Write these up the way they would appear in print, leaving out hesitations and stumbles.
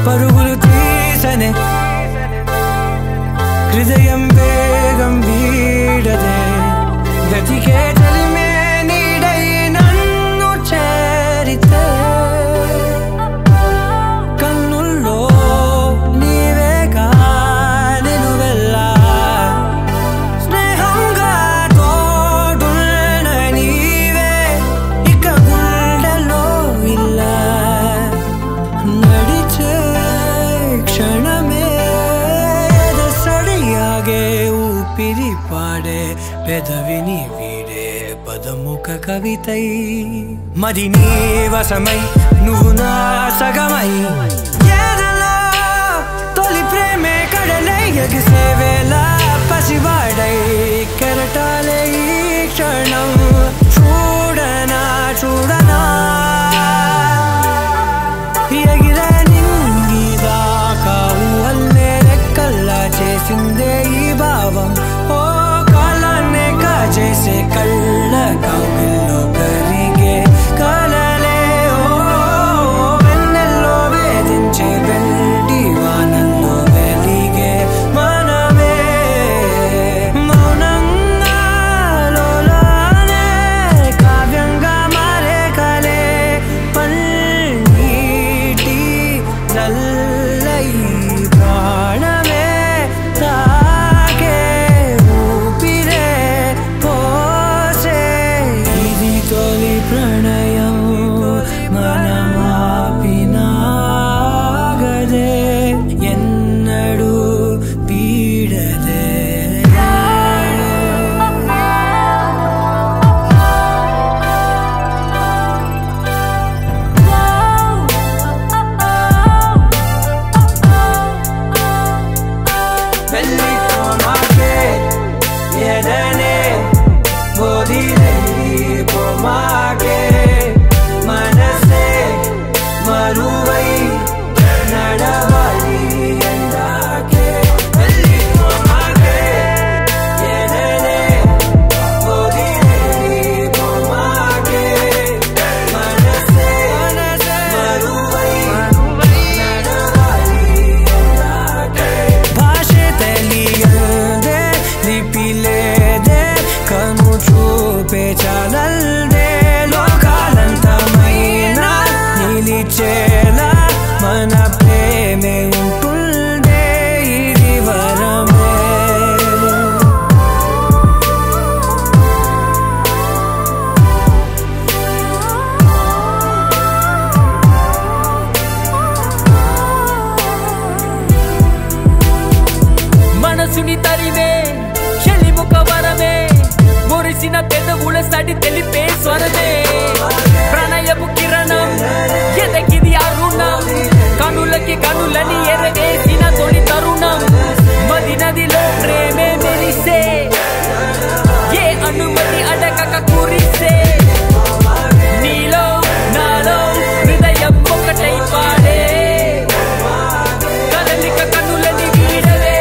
పరుగులు తీసనే హృదయం వేగం వీడదే గతికే చలిమే నీడై నన్ను చేరితే కన్నుల్లో నీవేగా నిలువెల్లా స్నేహంగా తోడున్న నీవే ఇక గుండెలో ఇలా నడిచే క్షణమే సడియాగే ఊపిరి పాడే పెదవిని వీడే పదముఖ కవితై మరి నీ వశమై నువ్వు నా సగమై ఏదలో తొలి ప్రేమే కడలై ఎగిసే వేళ పసివాడై కెరటాలే ఈ క్షణం చూడనా చూడనా ఎగిరే నింగిదాకా ఊహల్లే రెక్కల్లా చేసిందే ఈ భావం ఓ కాలాన్నే కాజేసే కళ్ళ కవిల్లో కరిగే కలలే ఓ వెన్నెల్లో వేధించే వెండి వానల్లో వెలిగే మనమే మౌనంగా లోలానే కావ్యంగా మారే కలే పన్నీటి నల్లై ప్రాణమే తాకే ఊపిరే పోసే ఇది తొలి ప్రణయం మనమాపినాగదే ఎన్నడూ పీడదే వెళ్ళిపోమాకే ఎదనే వదిలిపోమాకే మనసే మరువై నడవాలి ఎందాకే వెళ్ళిపోమాకే ఎదనే వదిలిపోమాకే మనసే మరువై నడవాలి ఎందాకే భాషే తెలియదే లిపిలేదే కను చూపే చాలల్దే లోకాలంతమైనా నిలిచేలా మన ప్రేమే ఉంటుందే ఇది వరమే మనసుని తరిమే చెలిముఖ వరమే మురిసిన పెదవుల సడి తెలిపే స్వరమే ప్రణయపు కిరణం ఎదకిది అరుణం కనులకి కనులని ఎరవేసిన తొలి తరుణం మది నదిలో ప్రేమే మెరిసే ఏ అనుమతి అడగక కురిసే నీలో నాలో హృదయం ఒకటై పాడే కదలిక కనులని వీడలే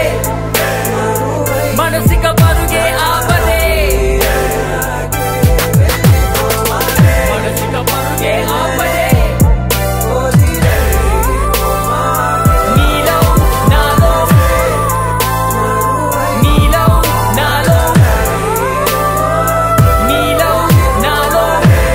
మనసిక పరుగే ఆపదే మనసిక పరుగే ఆపదే నీలో నాలో నీలో నాలో నీలో నాలో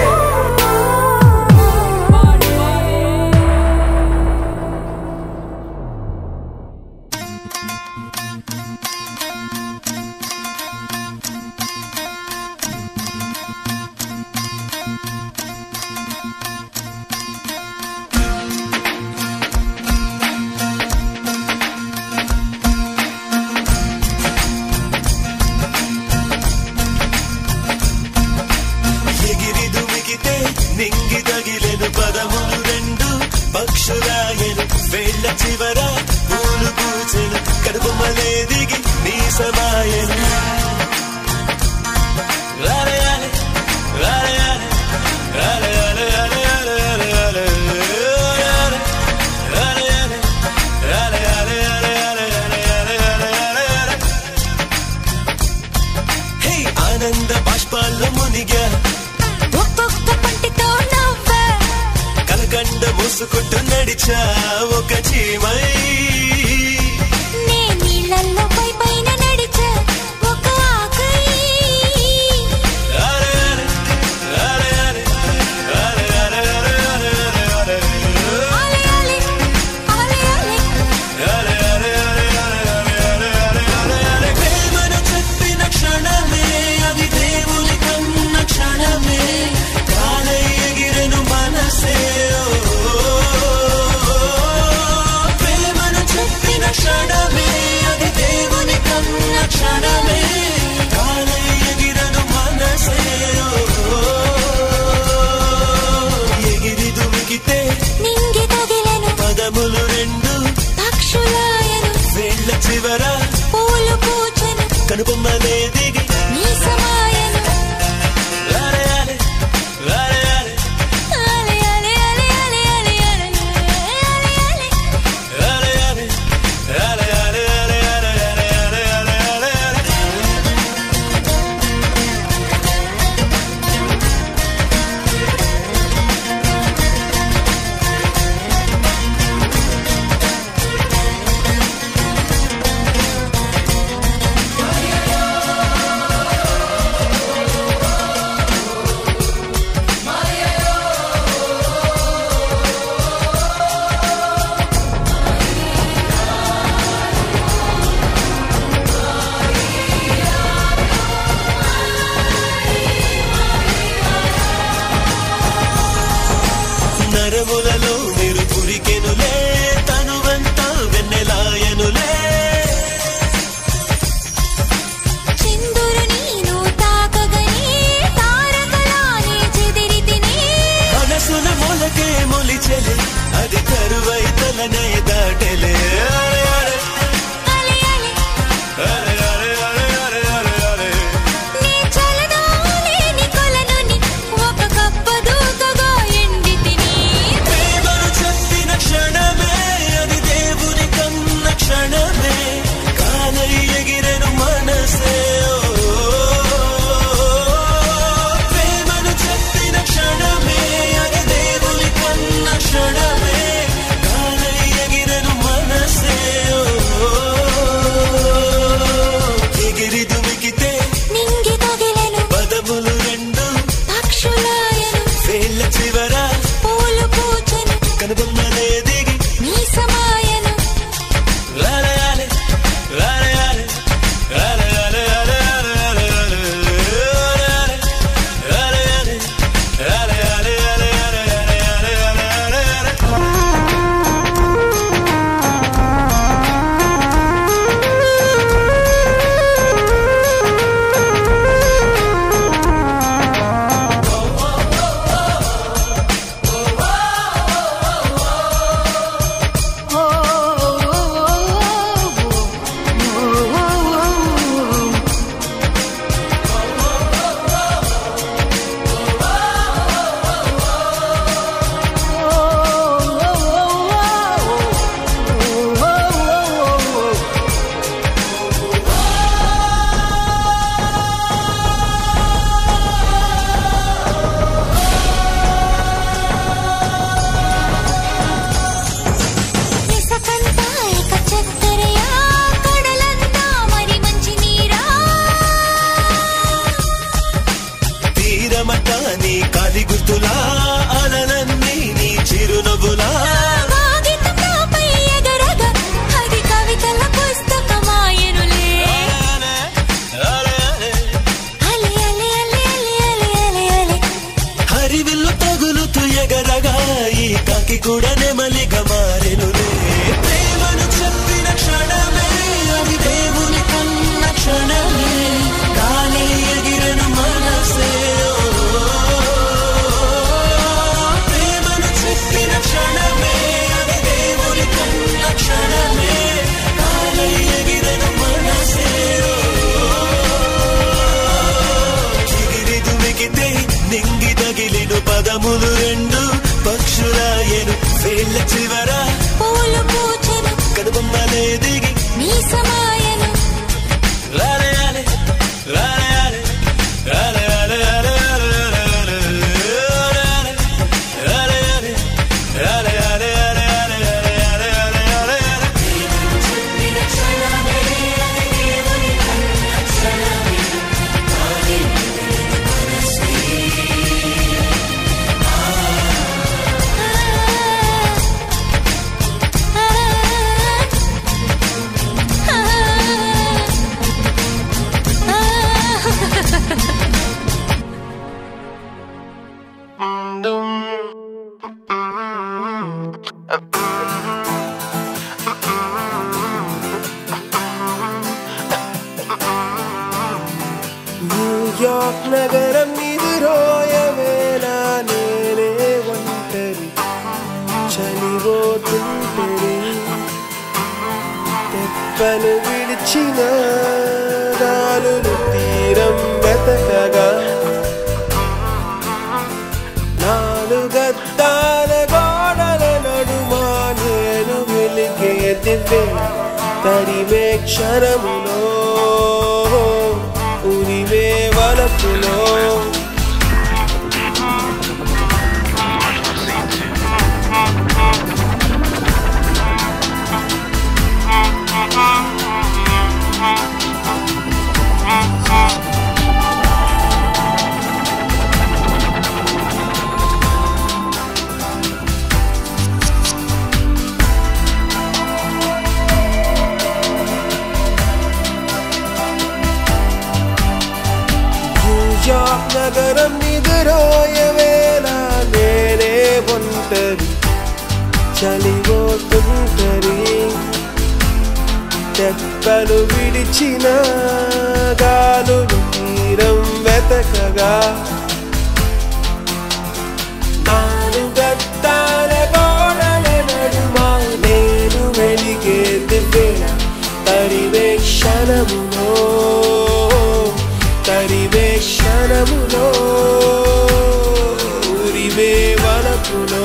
ఎగిరి దుమికితే నింగి తగిలెను పదములు రెండు పక్షులాయను వేళ్ళ చివర పూలు పూచెను కడుపు మలే దిగి నీ సమాయను రాలయాలే రాలయాలే రాలయాలే రాలయాలే రాలయాలే రాలయాలే రాలయాలే రాలయాలే రాలయాలే హే ఆనంద బాష్పాల్లో మునిగా ఒక్కొక్క పంటితో నవ్వే కలకండ మోసుకుంటూ నడిచా ఒక చీమై నే నీళ్ళల్లో పై పైన నడిచా ఒక ఆకై ప్రేమను చెప్పిన క్షణమే అది దేవుని కన్న క్షణమే కాలై ఎగిరెను మనసే ప్రేమను చెప్పిన క్షణమే అది దేవుని కన్న క్షణమే కాలై ఎగిరెను మనసే ఎగిరి దుమికితే నింగి తగిలెను పదములు రెండు పక్షులాయను వేళ్ళ చివర పూలు పూచెను కనుబొమ్మలే దిగి నీ సమాయను లాలే లాలే లాలే అలే అలే అలే అలే అలే అలే అలే అలే నరములలో మీరు పురికెనులే తనువంతా వెన్నెలాయనులే చిందురు నీను తాకగనే తారకలానే చెదిరితినే మనసున మొలకే మొలిచెలే అది కరువై తలనే దాటెలే అలే అలే నీ చలనాలేని కొలనుని ఒక కప్ప దూకగా ఎండితిని ప్రేమను చెప్పిన క్షణమే అది దేవుని కన్న క్షణమే కాలై ఎగిరెను మనసే ప్రేమను చెప్పిన క్షణమే అది దేవుని కన్న క్షణమే కాలై ఎగిరెను మనసే ఎగిరి దుమికితే నింగి తగిలెను పదములు రెండు పక్షులాయను వేళ్ళ చివర పూలు పూచెను కనుబొమ్మలే దిగి నీ సమాయను లాలే లాలే లాలే ఇసకంతా ఇక చక్కెరయా కడలంతా మరి మంచి నీరా తీరమట నీ కాలి గుర్తులా అలలన్నీ నీ చిరునవ్వులా కాగితంపై ఎగరగా అది కవితల పుస్తకమాయనులే అలే అలే అలే అలే అలే అలే హరివిల్లు తగులుతూ ఎగరగా ఈ కాకి కూడా నెమలిగా మారెనులే ప్రేమను చెప్పిన క్షణమే అది దేవుని కన్న క్షణమే కాలే ఎగిరెను మనసే ప్రేమను చెప్పిన క్షణమే అది దేవుని కన్న క్షణమే కాలే ఎగిరెను మనసే ఎగిరి దుమికితే నింగి తగిలిను పదములు రెండు పక్షులాయను వేళ్ళ చివర పూలు పూచెను కనుబొమ్మలే దిగి నీ సమాయను లాలే లాలే లాలే లాలే లాలే లాలే లాలే లాలే లాలే న్యూయార్క్ నగరం నిదురోయవేళ నేనే ఒంటరి చలిపోతుంటరి తెప్పలు విడిచిన గాలులు తీరం వెతకగా నాలుగద్దాల గోడల నడుమా నేను వెలిగే దివ్య తరిమే క్షణములో ఉరిమే వలపులో న్యూయార్క్ నగరం నిదురోయవేళ నేనే ఒంటరి చలిపోతుంటరి తెప్పలు విడిచిన గాలులు తీరం వెతకగా నాలుగద్దాల గోడల నడుమా నేను వెలిగే దివ్య తరివే క్షణములో తరివే క్షణములో ఉరివే వలపులో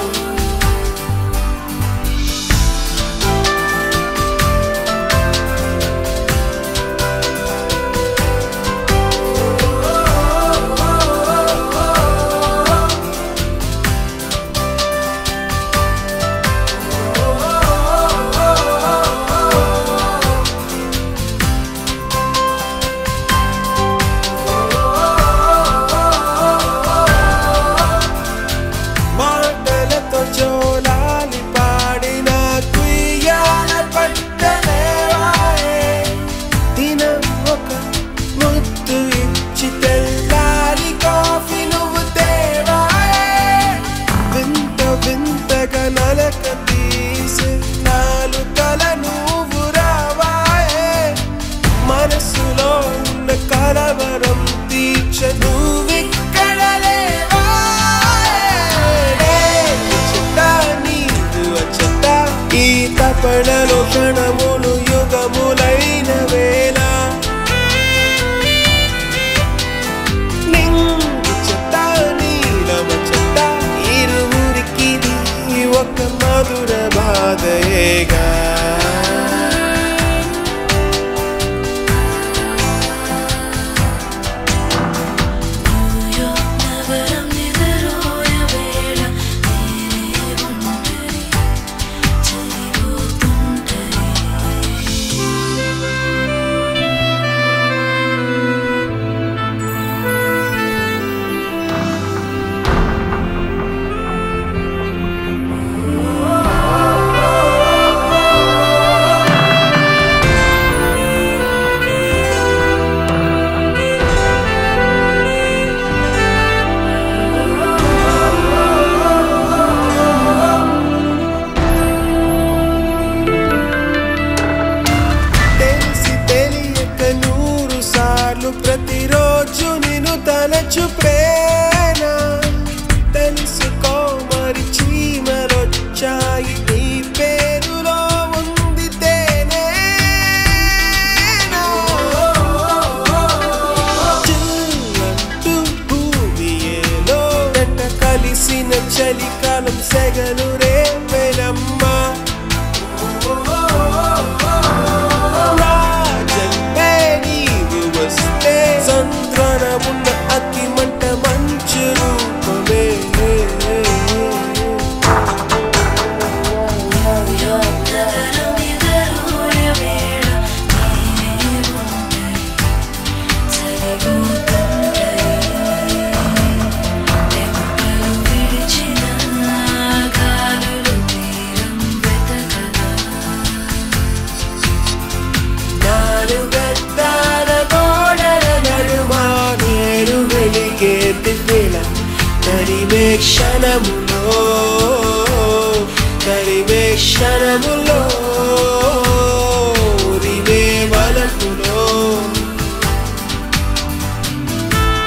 పడలో క్షణములు యుగములైన వేళ నింగు చెత్త నీలమ చెత్త ఇరువురికి ఒక మధుర బాధయేగా ప్రతిరోజు నిన్ను తలచు ప్రేమ తెలుసుకో మరి చీమలొచ్చాయి నీ పేరులో ఉంది తేనే చిల్లంటూ భూమియేలో జంట కలిసిన చలికాలం సెగలు రేపెనమ్మా సంద్రమున్న అతి మంట మంచు రూపమే తరివే క్షణములో ఉరివే వలపులో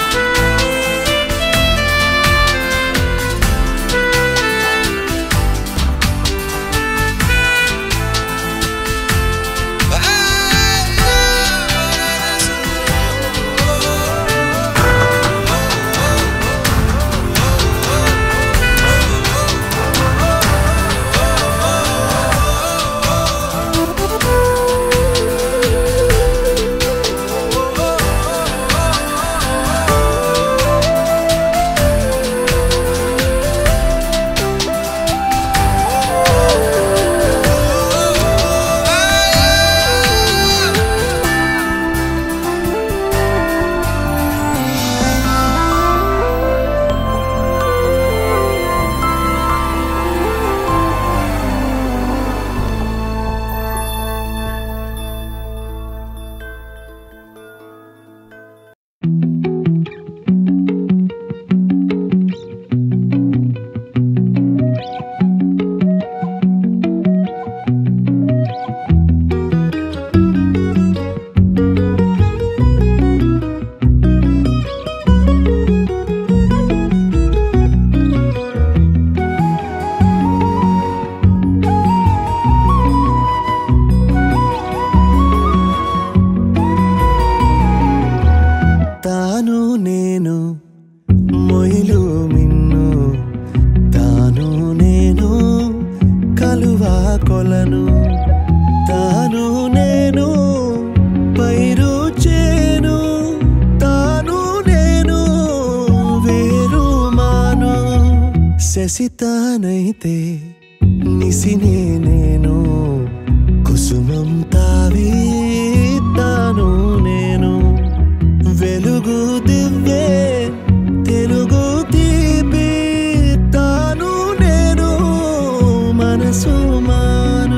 కొలను తాను నేను పైరు చేను తాను నేను వేరు మాను శశితానైతే నిసినే నేను కుసుమం తావి తాను నేను వెలుగు దివ్యే తెలుగు తీపి తాను నేను మనసు మాను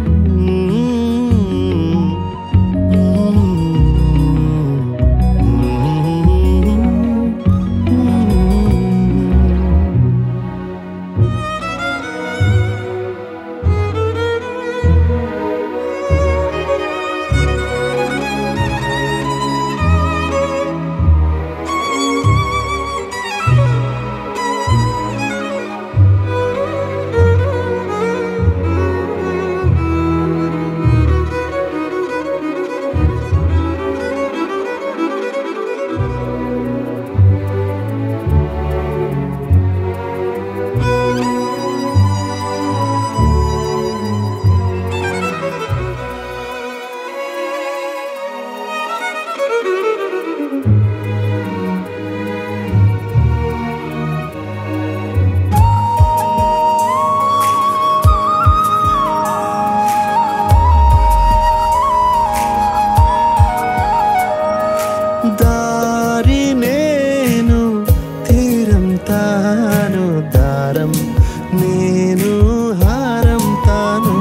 దారి నేను తీరం తాను దారం నేను హారం తాను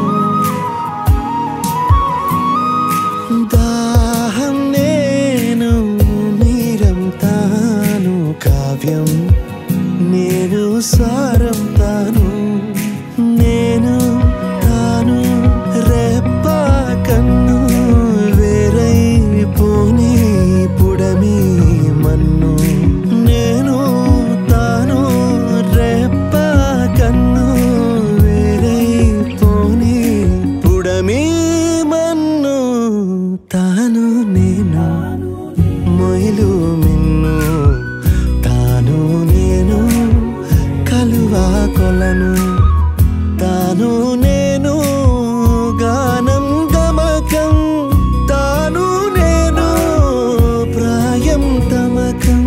దాహం నేను నీరం తాను కావ్యం నేను సారం తాను నేను తాను రెప్ప కన్ను వేరై పోనీ పుడమి మన్ను నేను తాను రెప్ప కన్ను వేరై పోనీ పుడమి మన్ను తాను నేను మొయిలు మిన్ను తాను నేను కలువా కొలను తాను నేను గానం గమకం తాను నేను ప్రాయం తమకం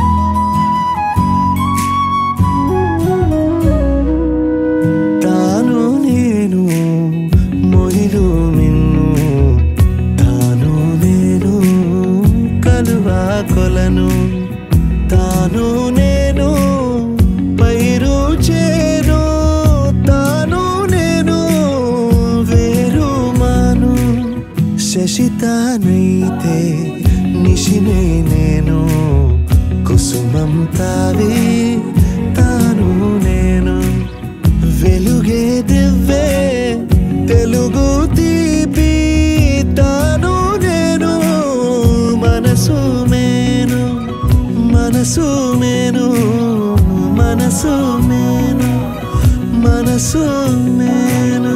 తాను నేను మొయిలు మిన్ను తాను నేను కలువా కొలను తాను నేను పైరు చేను తాను నేను వేరు మాను శశితానైతే నిశినే నేను కుసుమం తావి తాను నేను వెలుగే దివ్వే తెలుగు తీపి తాను నేను మనసు మేను మనసు మేను మనసు మేను మనసు మేను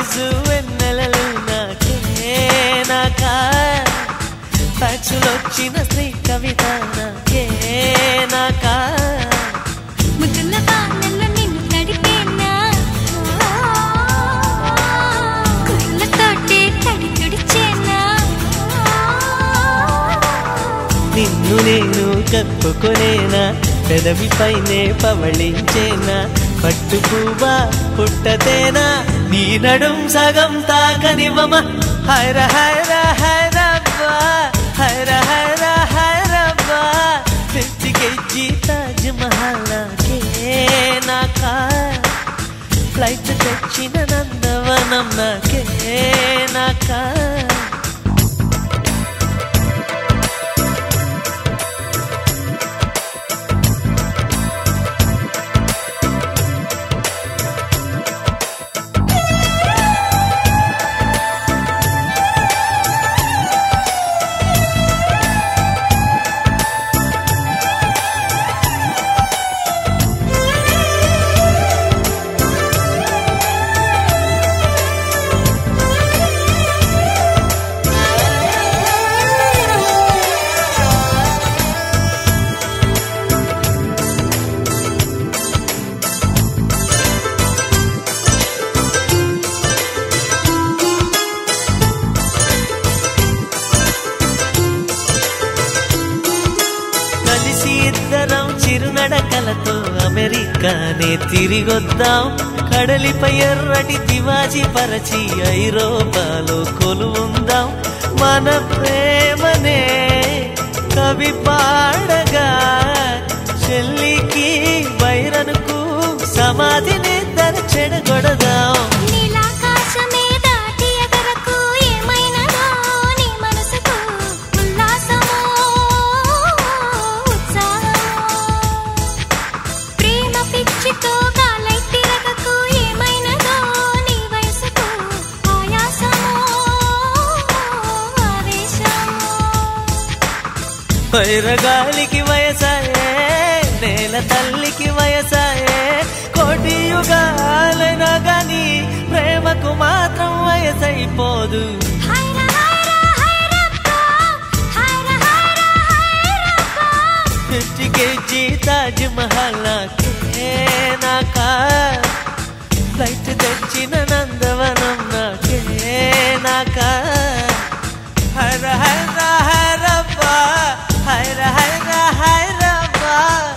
సర్ప్రైజు వెన్నెలలు నాకే నాకా పచ్చులొచ్చిన స్త్రీ కవిత నాకే నాకా ముద్దుల బాణల్లో నిన్ను తడిపేనా కుళ్ళతోటే తడి తుడిచేనా నిన్ను నేను కప్పుకొనేనా పెదవి పైనే పవళించేనా పట్టు పువ్వా పుట్టతేనా నీ నడుం సగం తాకనివ్వమ హైర హైర హైరబ్బా హైర హైర హైరబ్బా తెచ్చికెచ్చి తాజ్ మహల్ నాకే నాకా ఫ్లైట్ తెచ్చిన నందవనం నాకే నాకా చిరునడకలతో అమెరికానే తిరిగొద్దాం కడలిపై ఎర్రటి తివాజీ పరచి ఐరోపాలో కొలువుందాం మన ప్రేమనే కవి పాడగా చెల్లికి బైరనుకు సమాధిని చెడగొడదాం నీలాకాశమే దాటి ఎగరకు ఏమైనదో నీ మనసుకు ఉల్లాసమో ప్రేమ పిచ్చితో గాలై తిరగకు ఏమైనదో నీ వయసుకు ఆయాసమో ఆవేశమో వైరగాలికి వయసాయే నేల తల్లికి వయసాయే కోటి యుగాలైనా గాని ప్రేమకు మాత్రం వయసైపోదు హైర హైర హైరబ్బా హైర హైర హైరబ్బా తెచ్చికెచ్చి తాజ్ మహల్ నాకే నాకా ఫ్లైట్ తెచ్చిన నందవనం నాకే నాకా హైర హైర హైరబ్బా హైర హైర హైరబ్బా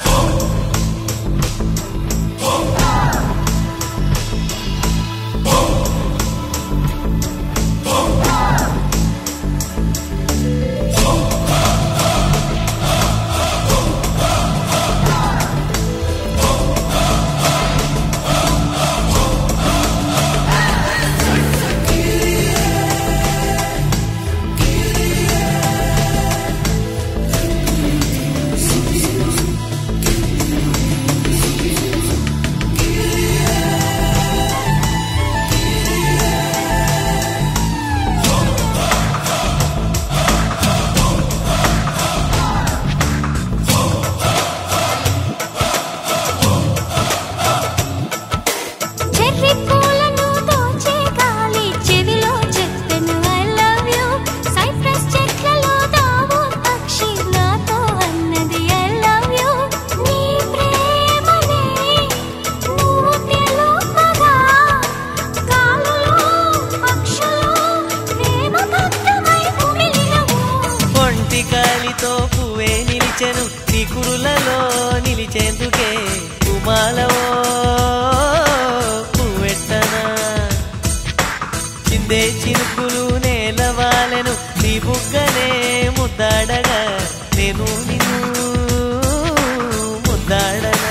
చెర్రీ పూలను దోచే గాలి చెవిలో చెప్పెను ఐ లవ్ యు సైప్రస్ చెట్లలో దావు పక్షి నాతో అన్నది ఐ లవ్ యు నీ ప్రేమనే నువ్వు తెలుపగా గాలులో పక్షులు ప్రేమ భక్తమై కుమిలినవు ఒంటి గాలితో పువ్వే నిలిచెను నీ కురులలో నిలిచేందుకే కుమాలవో పువ్వెట్టనా చిందే చినుకులు నేలవాలెను నీ బుగ్గనే ముద్దాడగా నేను నిన్ను ముద్దాడనా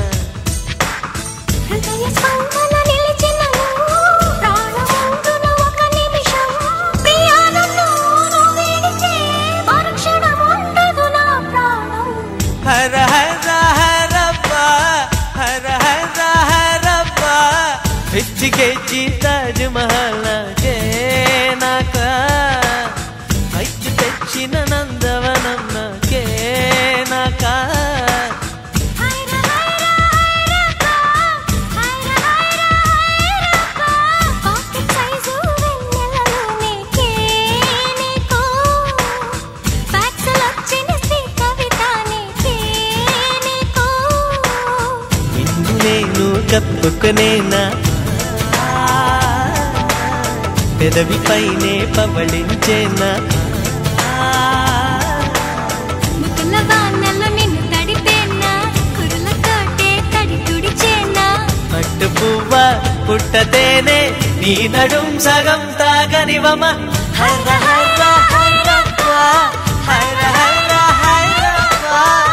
హృదయ స్పందన నిలిచినను ప్రాణముందున ఒక నిమిషం ప్రియా నన్ను నువ్వు విడిచే మరుక్షణం ఉండదు నా ప్రాణం హర హర హరబ్బా హర హర హరబ్బా తెచ్చికెచ్చి తాజ్ మహల్ నాకే నాకా ఫ్లైట్ తెచ్చిన నందవనం నాకే నాకా హైర హైర హైరబ్బా హైర హైర హైరబ్బా పాకెట్ సైజ్ చెప్పుకునేనా పెదవి పైనే పవళించేనా ముకుల వానలో నిన్ను తడిపేనా కురులతోటే తడి తుడిచేనా పట్టు పువ్వ పుట్టతేనే నీ నడుం సగం తాగనివమ హర హర హరప్ప హర హర హరప్ప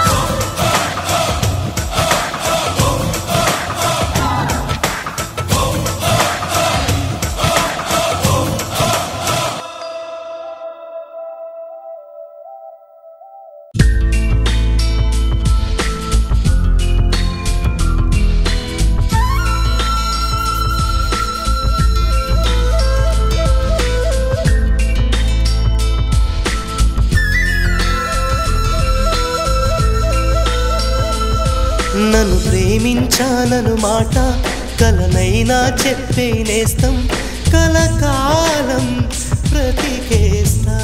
నన్ను ప్రేమించానను మాట కలనైనా చెప్పే నేస్తం కలకాలం బ్రతికేస్తా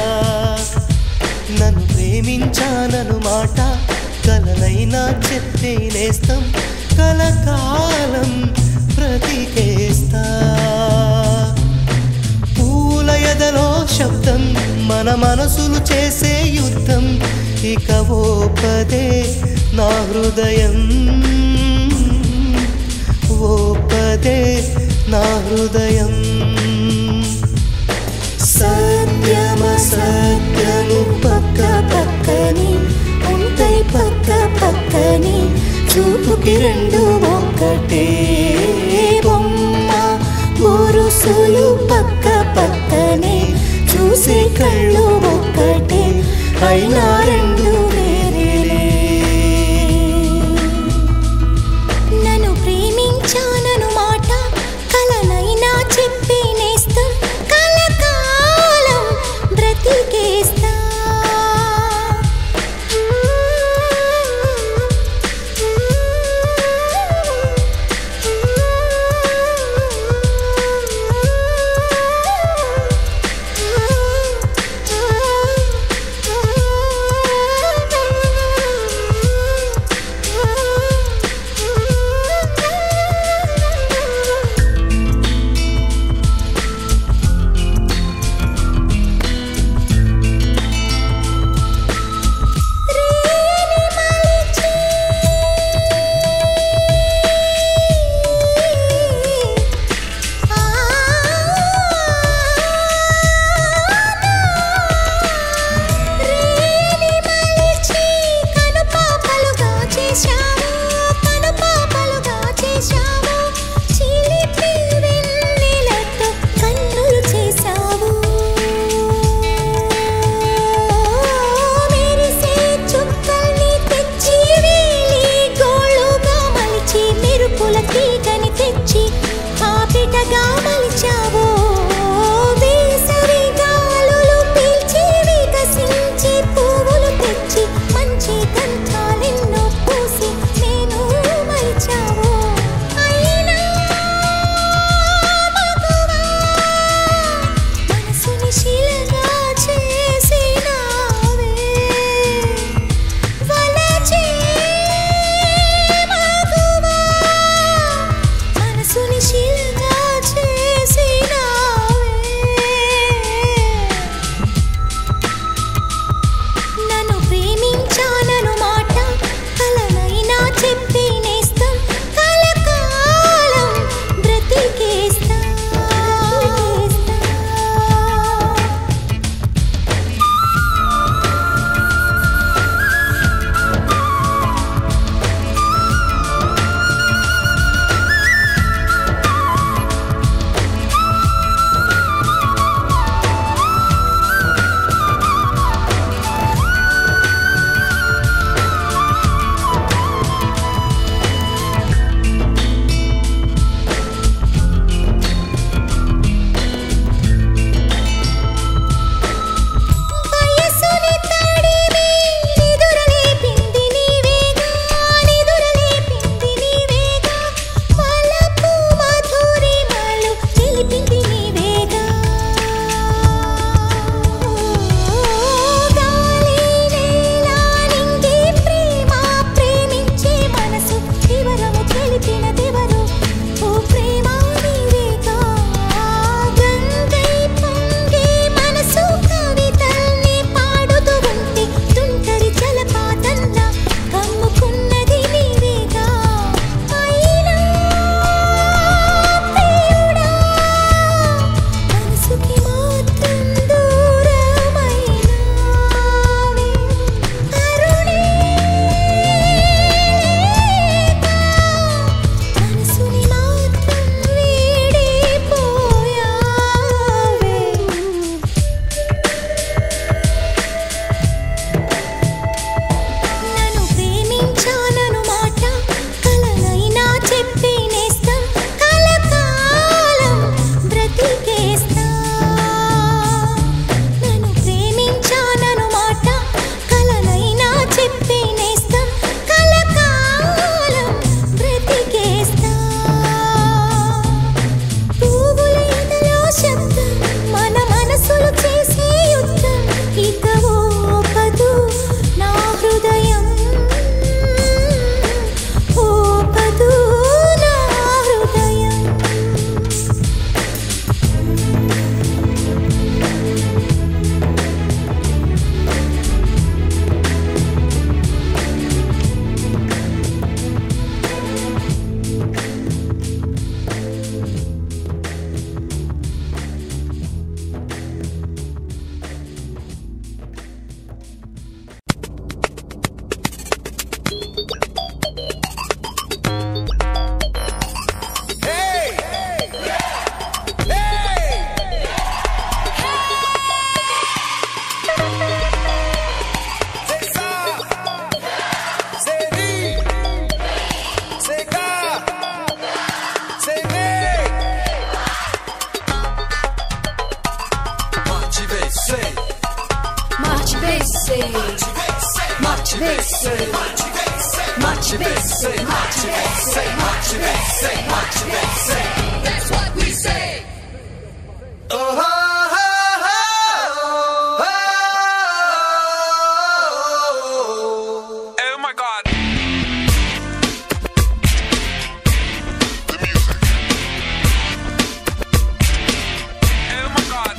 నన్ను ప్రేమించానను మాట కలనైనా చెప్పే నేస్తం కలకాలం బ్రతికేస్తా పూల ఎదలో శబ్దం మన మనసులు చేసే యుద్ధం ఇక ఓ పదే నా హృదయం ఓ పదే నా హృదయం సత్యమ సత్యము పక్క పక్కని ఉంటాయి పక్క పక్కని చూపుకి రెండు ఒక్కటే బొమ్మ బొరుసులు పక్క పక్కనే చూసే కళ్ళు ఒక్కటే అయినా రెండు వేరేలే నన్ను ప్రేమించానను మాట కలనైనా చెప్పే నేస్తం కలకాలం బ్రతికేస్తా మనసుని శిలగా చేసి That's what we say. Oh my God. Oh my God.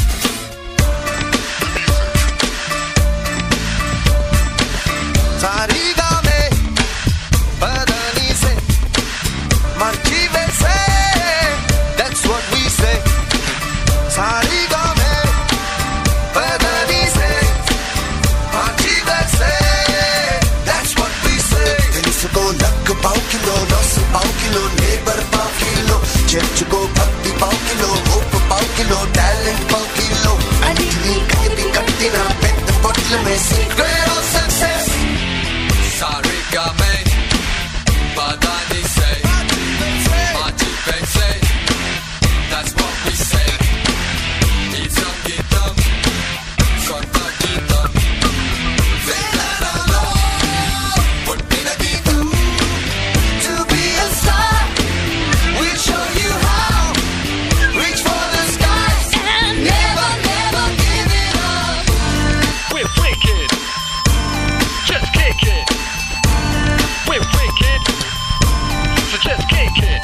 सारी गामे बदनी से मर्जी वैसे that's what we say सारी गामे बदनी से मर्जी वैसे that's what we say दिल्स को लक पाव किलो नस पाव किलो नेबर पाव किलो चर्च को भक्ति पाव किलो होप पाव किलो टैलेंट पाव किलो अंजलि कभी कट्टी ना पेट बोतल में secret of success Sorry, got me. Badani say, Machi Bang say, that's what we say. Isam Gitam, Santa Gitam, Vedanalo, Puttina Gitam. to be a star. We'll show you how. Reach for the skies and never, never give it up. We're wicked. Just kick it. We're wicked. So just kick it.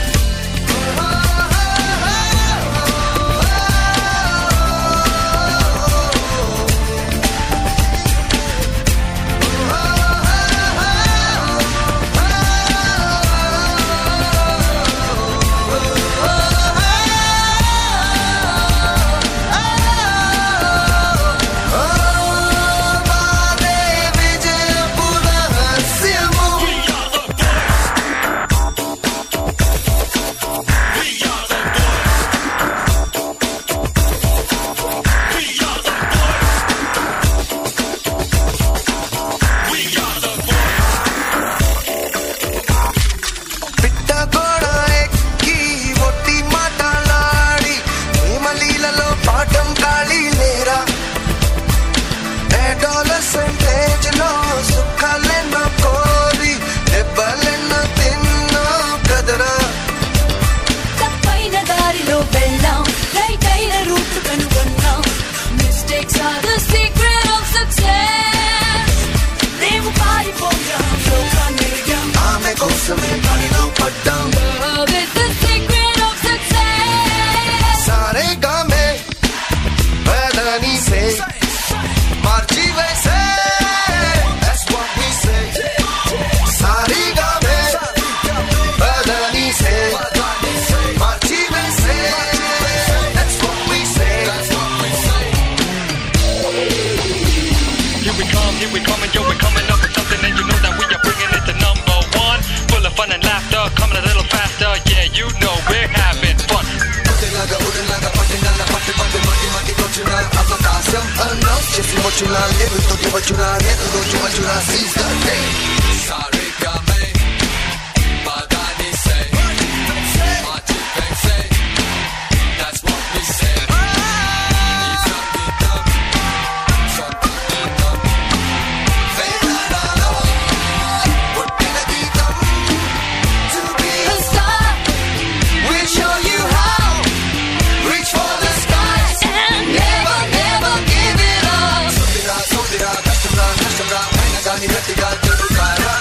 పిట్ట గోడ ఎక్కి ఒట్టి మాటలాడి ప్రేమలీలలో పాఠం ఖాళీ లేరా అడాలసెంటేజ్ లో సుఖాలెన్నో కోరి దెబ్బలెన్నో తిన్నో కదరా తప్పైన దారిలో వెళ్ళాం రైట్ అయిన రూట్ కనుగొన్నాం mistakes are the secret of success మేము పారిపోయాం లోకాన్ని ఎరిగాం ఆమె కోసమే పనిలో పడ్డాం Love is the secret of success सारे गामे बदनी से मर्जी वैसे that's what we say सारी गामे बदनी से मर्जी वैसे that's what we say Here we come, and yo, we're coming up with something, and you know that we are bringing it to number one. Full of fun and laughter, coming a little faster. Yeah, you know we're having fun. ఉడలాగా ఉడలాగా పట్టినల్ల పట్టి పట్టి మట్టి మట్టి కొచ్చునా అవకాశం announce చేసి వచ్చునా లేవుతోటి వచ్చునా లేదు రోజు వచ్చునా seize the day Sorry, got me. Badani say, Machi Bang say, that's what we say. Isam Gitam, Santa Gitam, Vedanalo, Puttina Gitam. To be A star we'll show you how. Reach for the skies and never, never give it up. Sudira, Sudira, Kashtamra, Kashtamra, Aina Gani Rattiga, Tirukara.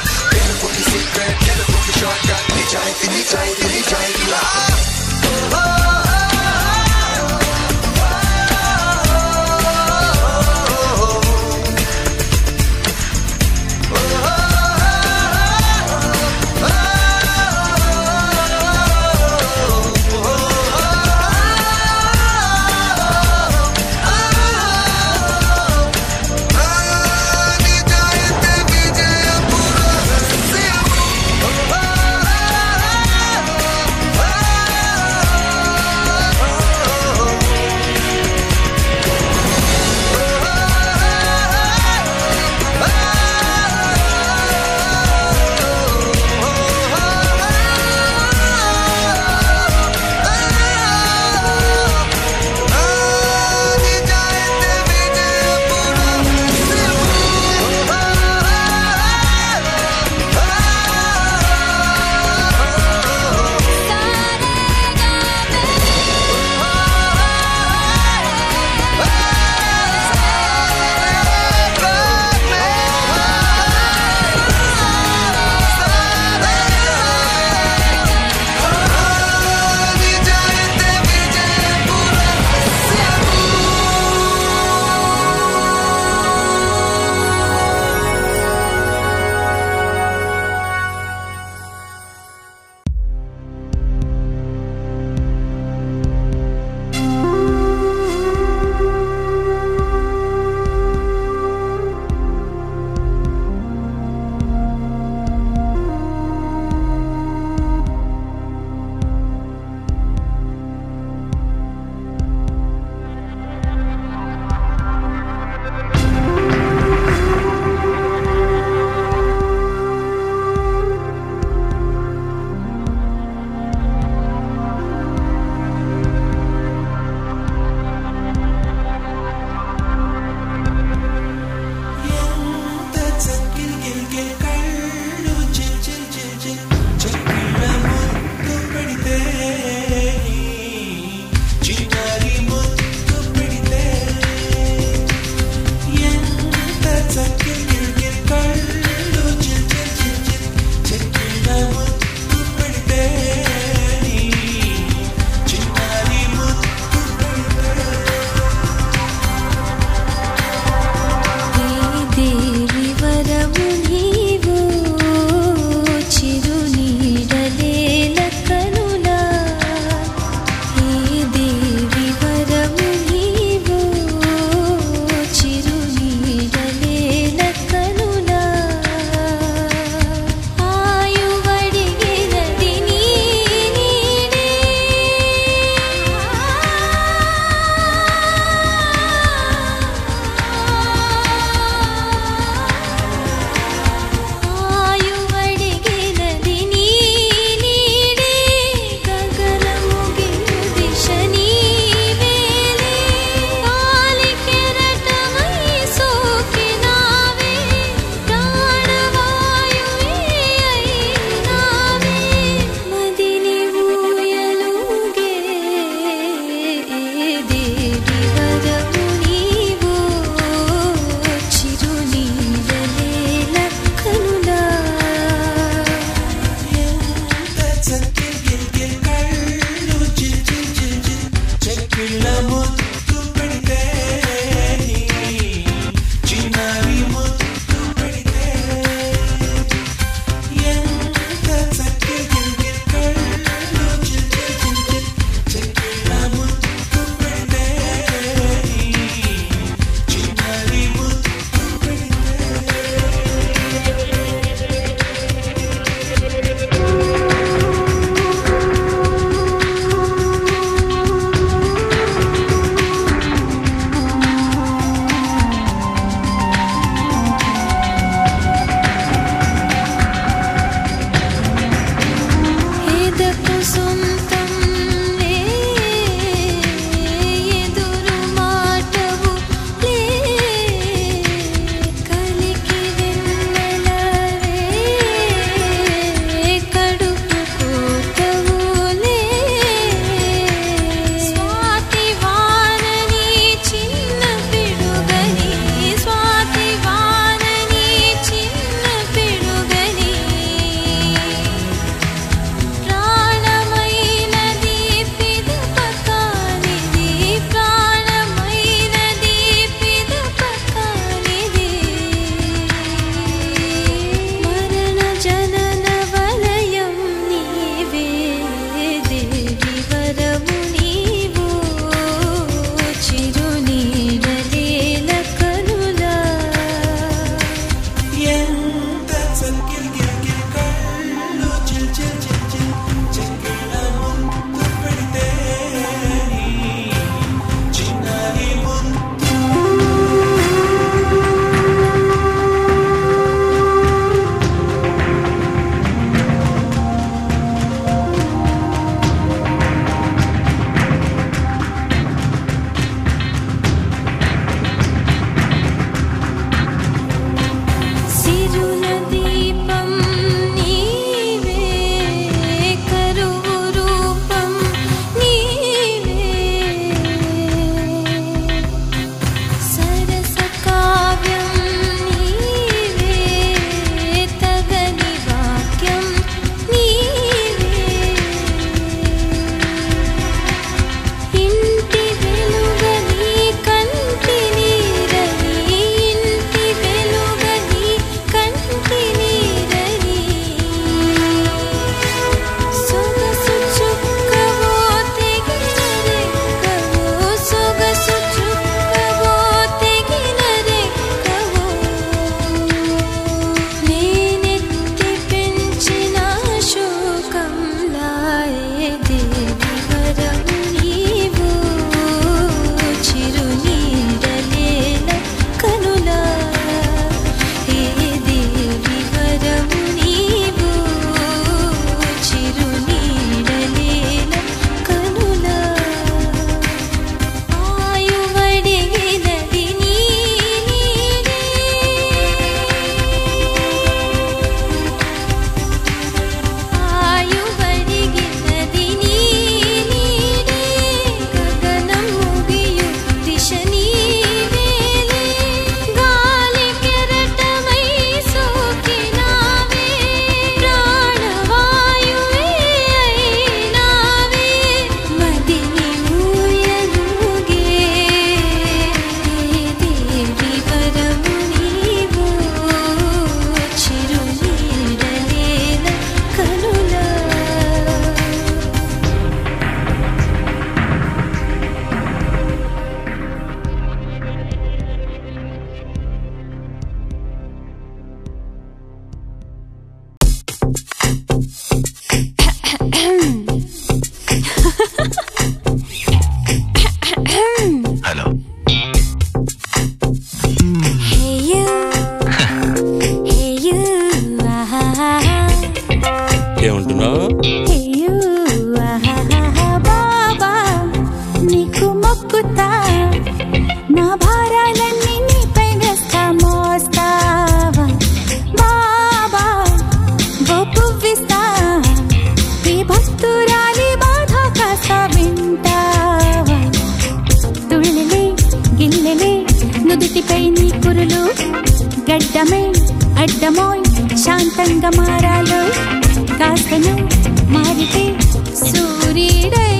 శాంతంగా మారాలో కాస్తను మారితే సూర్యుడై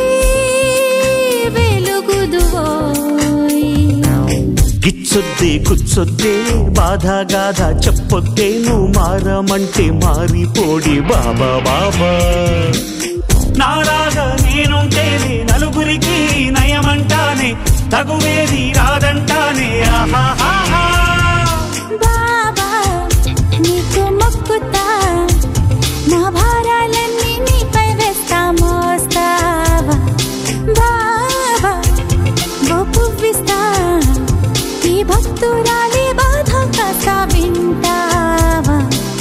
వెలుగుదువోయ్. గిచ్చొద్దే కూర్చొద్దే బాధ గాథ చెప్పొద్దే నువ్వు మారమంటే మారిపోడి బాబా బాబా. నారాగా నేనుంటేనే నలుగురికి నయమంటానే తగువేది రాదంటానే ఆహాహా. బాబా నీకు మొక్కుతా నా భారాలన్నీ నీపై వేస్తా మోస్తావా. బాబా ఓ పువ్విస్తా ఈ భక్తురాలి బాధ కాస్త వింటావా.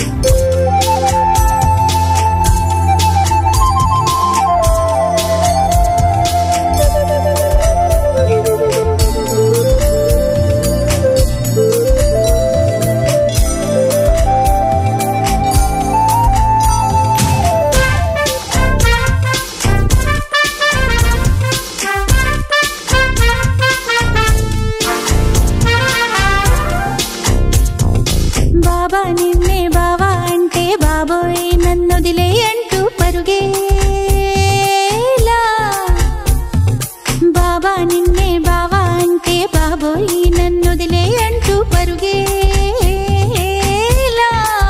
బాబా నిన్నే బావా అంటే బాబోయ్ నన్నొదిలే అంటూ పరుగేలా. బాబా నిన్నే బావా అంటే బాబోయ్ నన్నొదిలే అంటూ పరుగేలా.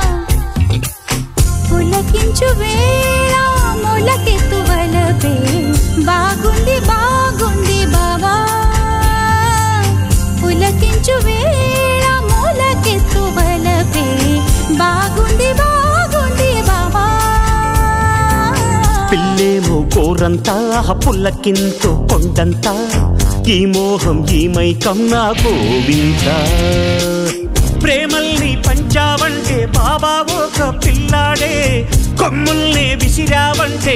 పులకించు వేళ మొలకెత్తు వలపే బాగుంది బాగుంది బాబా. పులకించు వేళ మొలకెత్తు వలపే బాగుంది బాగుంది బాబా. పిల్లేమో కోరంతా పుల్లకింతో కొండంతా ఈ మోహం ఈ మైకం నాకు వింత. ప్రేమల్ని పంచావంటే బాబా ఒక పిల్లాడే కొమ్ముల్ని విసిరావంటే.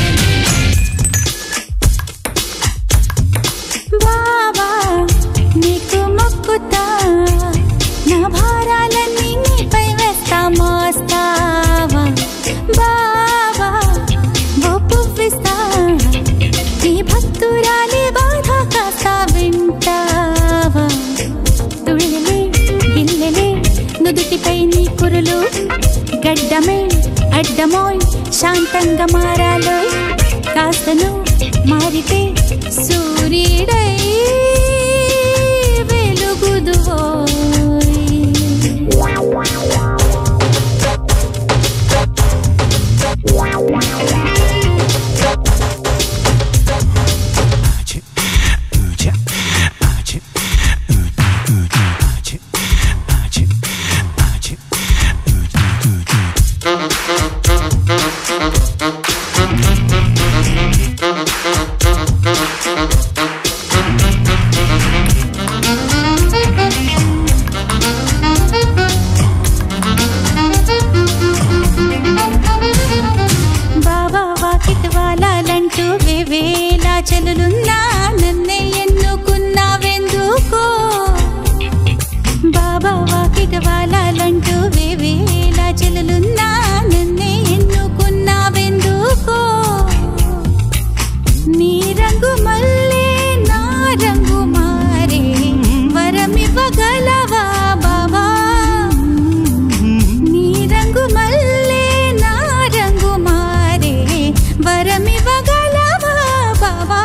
బాబా నీకు మొక్కుతా నా భారాలన్నీ నీపై వేస్తా మోస్తావా. బాబా ఓ పువ్విస్తా ఈ భక్తురాలి బాధ కాస్త వింటావా. తుళ్ళలే గిల్లెలే నుదుటిపై నీ కురులు గడ్డమే అడ్డమోయ్ శాంతంగా మారాలోయ్ కాస్తను మారితే సూర్యుడై వెలుగుదువోయ్. బాబా వాకిట్ వాలాలంటూ వేవేలా చెలులున్నా నన్నే ఎన్నుకున్నావెందుకో. బాబా వాకిట్ వాలాలంటూ వేవేలా చెలులున్నా నన్నే ఎన్నుకున్నావెందుకో. నీ రంగు మల్లే నా రంగు మారే వరమివ్వగలవా బాబా. నీ రంగు మల్లే నా రంగు మారే వరమివ్వగలవా బాబా.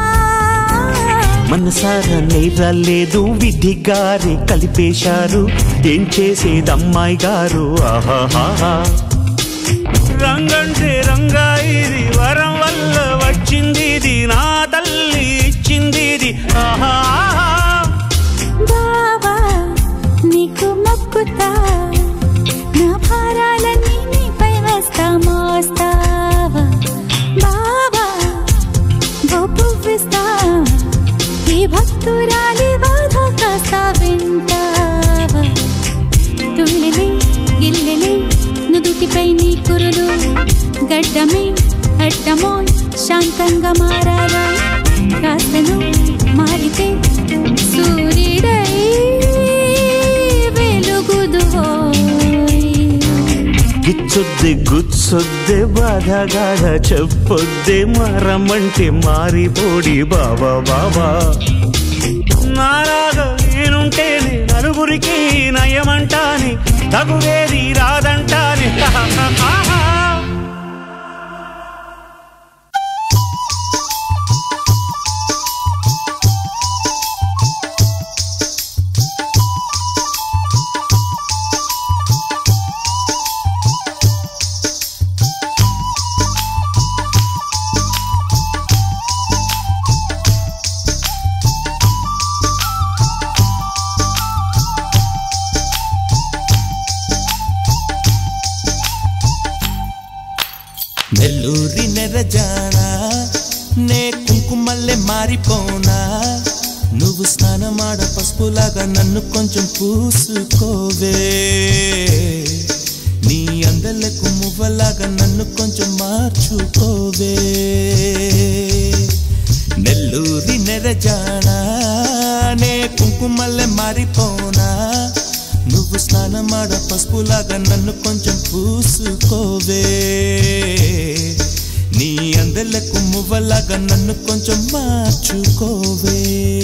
మనసారా నేరాలేదు విధి గారి కలిపేశారు ఏం చేసేదమ్మాయి గారు ఆహాహా. రంగంటే రంగా ఇది వరం వల్ల వచ్చింది ఇది నా తల్లి ఇచ్చింది ఇది ఆహాహా. బాబా నీకు మొక్కుతా నా భారాలన్నీ నీపై వేస్తా మోస్తావా. బాబా ఓ పువ్విస్తా ఈ భక్తురాలి బాధ కాస్త వింటావా. తుళ్ళిలే గిల్లెలే నుదుటిపై నీ కురులు గడ్డమే అడ్డమోయ్ శాంతంగా మారాలా కాస్తను మారితే సూర్యుడై వెలుగుదువోయ్. గిచ్చొద్దే గుచ్చొద్దే బాధ గాథ చెప్పొద్దే మారమంటే మారిపోడి బాబా బాబా. నారాగా నేనుంటేనే నలుగురికి నయమంటానే తగువేది రాదంటానే నెల్లూరి నెరజానా నే కుంకుమల్లే మారిపోనా నువ్వు స్నానమాడ పసుపులాగా నన్ను కొంచెం పూసుకోవే నీ అందలకు మువ్వలాగా నన్ను కొంచెం మార్చుకోవే నెల్లూరి నెరజానా నే కుంకుమల్లే మారిపోనా నువ్వు స్నానమాడ పసుపులాగా నన్ను కొంచెం పూసుకోవే నీ అందలకు మువ్వలాగా నన్ను కొంచెం మార్చుకోవే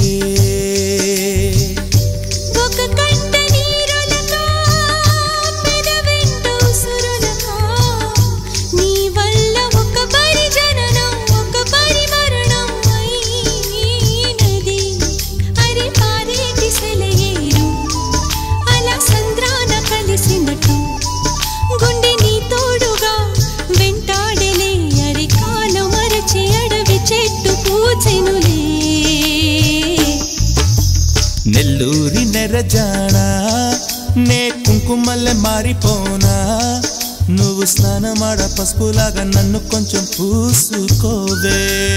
నెల్లూరి నెరజానా నే కుంకుమల్లే మారిపోనా నువ్వు స్నానమాడ పసుపులాగా నన్ను కొంచెం పూసుకోవే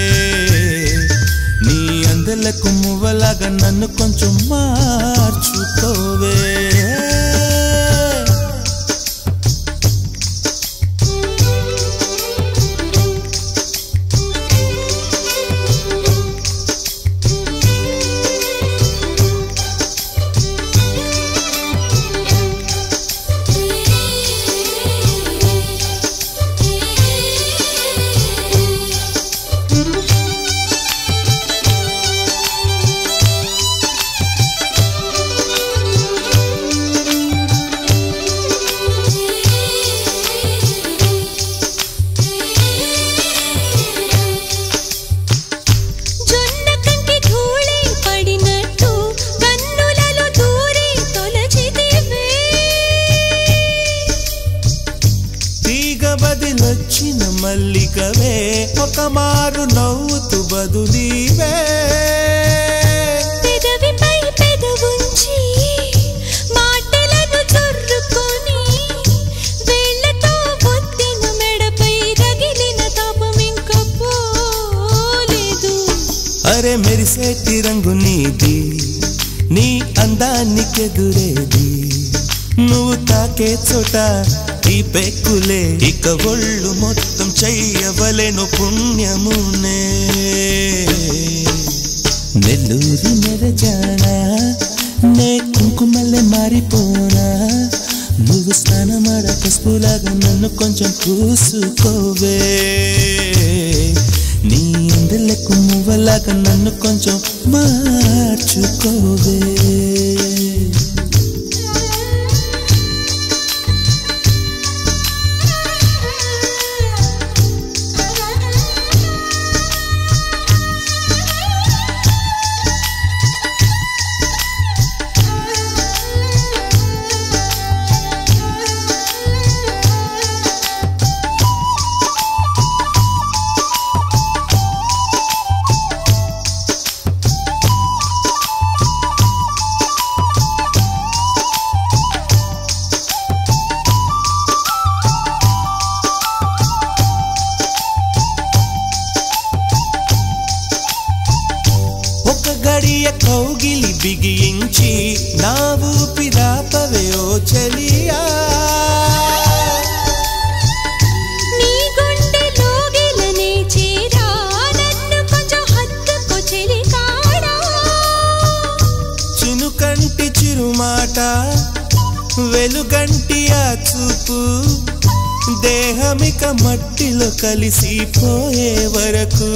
నీ అందలకు మువ్వలాగా నన్ను కొంచెం మార్చుకోవే బదిలొచ్చిన మల్లికవే ఒక మారు నవ్వుతూ బదులీవే పెదవిపై పెదవుంచి మాటలను చొర్రుకొని వేళ్ళతో ఒత్తిన మెడపై రగిలిన తాపం ఇంక పోలేదు అరే మెరిసేటి రంగు నీది నీ అందానికెదురేది నువ్వు తాకే చోట ఈ పెక్కులే ఇక ఒళ్ళు మొత్తం చెయ్యవలెను పుణ్యమునే నెల్లూరి నెరజానా నే కుంకుమల్లే మారిపోనా నువ్వు స్నానమాడ పసుపులాగా నన్ను కొంచెం పూసుకోవే నీ అందలకు మువ్వలాగా నన్ను కొంచెం మార్చుకోవే గడియ కౌగిలి బిగించి నా ఊపిరాపవే ఓ చెలియా నీ గుండెలో గిలనే చేరా నన్ను కొంచెం హత్తుకో చెలికాడా చినుకంటి చిరుమాట వెలుగంటి ఆ చూపు దేహమిక మట్టిలో కలిసిపోయే వరకు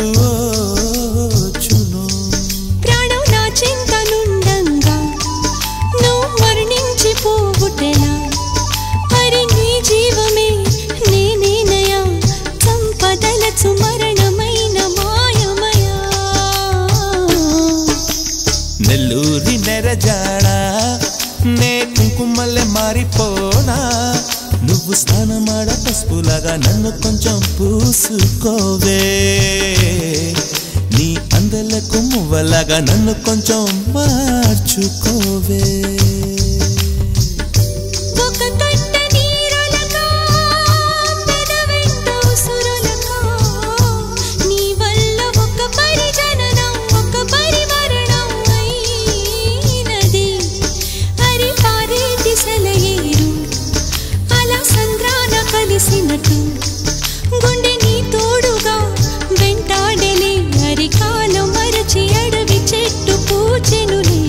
చును ప్రాణం నా చింతనుండంగా నువ్వు మరణించిపోవుటెలా నెరజాడా నే కుంకుమల్లె మారిపోనా నువ్వు స్నానమాడ పసుపులాగా నన్ను కొంచెం పూసుకోవే నీ అందలకు మువ్వలాగా నన్ను కొంచెం మార్చుకోవే గుండె నీ తోడుగా వెంటాడలే అరికాలు మరచి అడవి చెట్టు పూచెనులే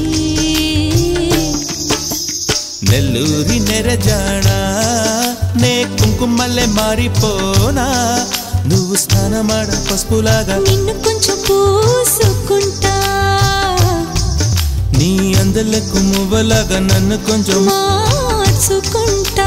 నెల్లూరి నెరజాడా నే కుంకుమల్లె మారిపోనా నువ్వు స్నానమాడ పసుపులాగా నిన్ను కొంచెం పూసుకుంటా నీ అందలకు మువ్వలాగా నన్ను కొంచెం మార్చుకుంటా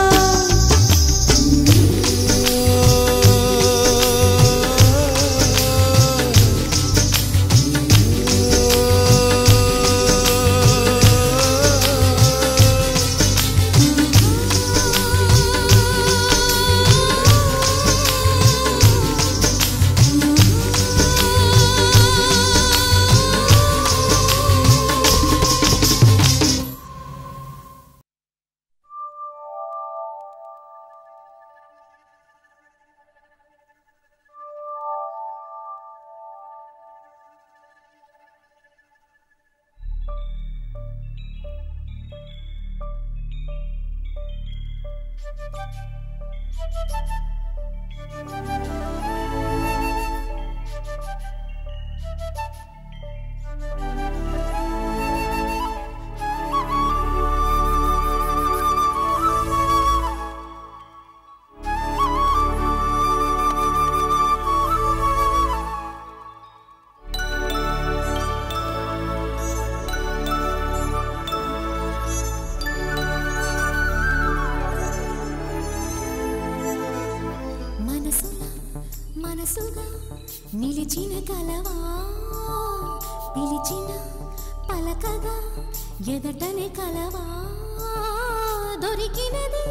మనసుగా నిలిచిన కలవా పిలిచిన పలకగా ఎదటనే కలవా దొరికినది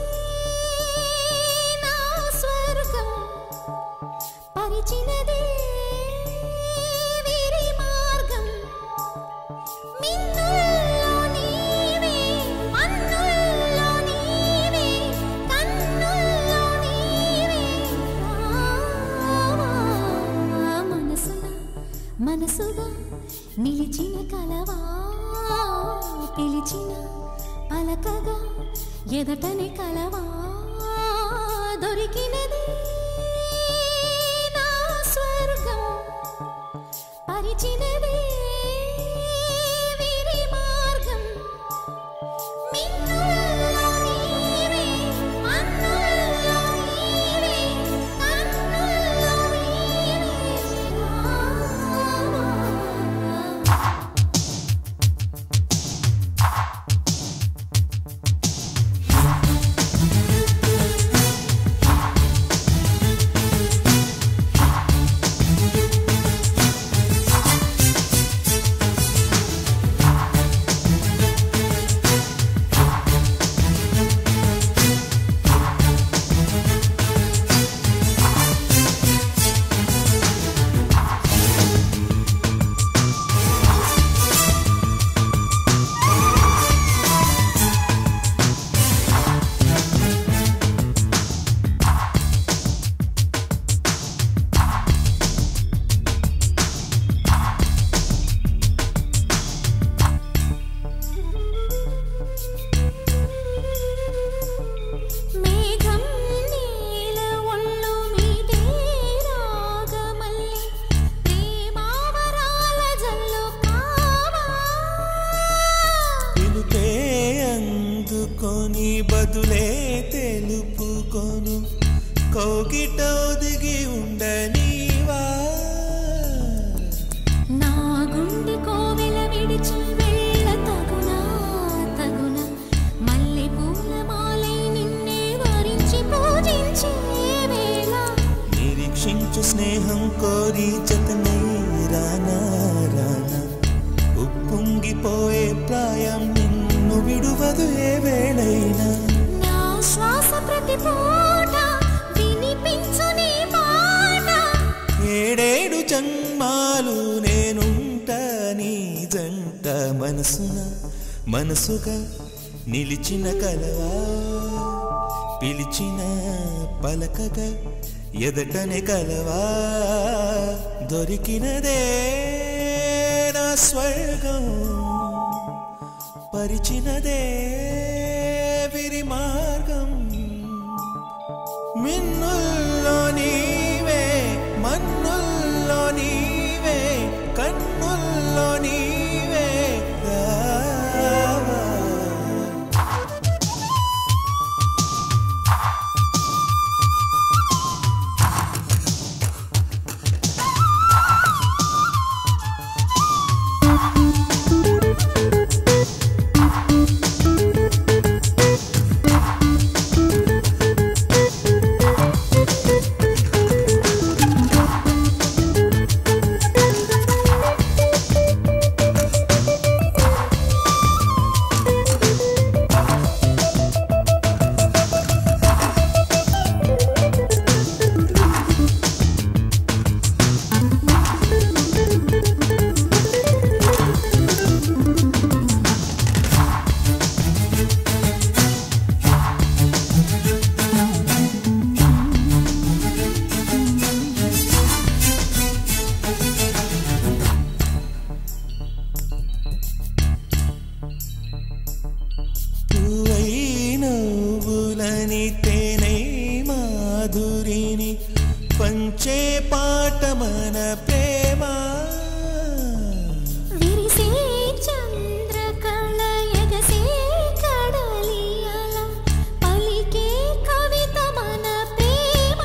నా స్వర్గం పరిచినది వీరి మార్గం మిన్నుల్లో నీవే మన్నుల్లో నీవే కన్నుల్లో నీవే మనసుగా నిలిచిన కలవా పిలిచిన పలకగా ఎదటనే కలవా దొరికినది నా స్వర్గం పరిచినది వీరి మార్గం మిన్నుల్లో నీవే మన్నుల్లో నీవే కన్నుల్లో నీవే బదులే తెలుపుకొను కోకిటొదిగి ఉండనీవా నా గుండె కోవెల విడిచి వెళ్ళ తగునా తగునా మల్లె పూల మాలై నిన్నే వరించి పూజించే వేళ నిరీక్షించు స్నేహం కోరి జతనై రానా రానా ఉప్పొంగిపోయే తప్పదు ఏ వేళైనా. నా శ్వాస ప్రతి పూట వినిపించు నీ మాట. ఏడేడు జన్మాలు నేనుంటా నీ జంట. మనసుగా నిలిచిన కలవా, పిలిచిన పలకగా ఎదటనే కలవా. దొరికినదే నా స్వర్గం, పరిచినదే విరి మార్గం. మిన్నుల్లో నీవే, మన్నుల్లో నీవే, కన్నుల్లో నీవే రావా. నవ్వులని తేనై మాధురిని పంచే పాట మన ప్రేమ. విరిసే చంద్రకళ ఎగసే కడలియల పలికే కవిత మన ప్రేమ.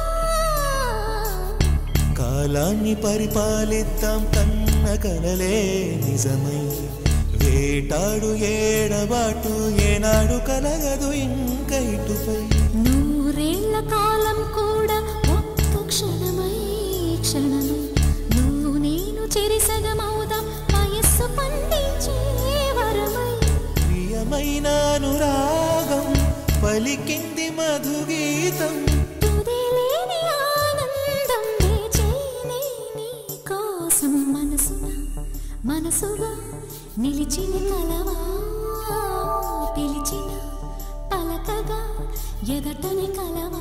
కాలాన్ని పరిపాలిద్దాం కన్న కలలే నిజమై. వేటాడు ఏడబాటు ఏనాడు కలగదు ఇంక ఇటుపై. నూరేళ్ల కాలం కూడా ఒక్క క్షణమై నువ్వు నేను చెరిసగమవుదాం వయస్సు పండించే వరమై. ప్రియమైన అనురాగం పలికింది మధుగీతం. తుదిలేని ఆనందం వేచేనే నీ కోసం. మనసుగా నిలిచిన కలవా, పిలిచిన పలకగా ఎదటని కలవా.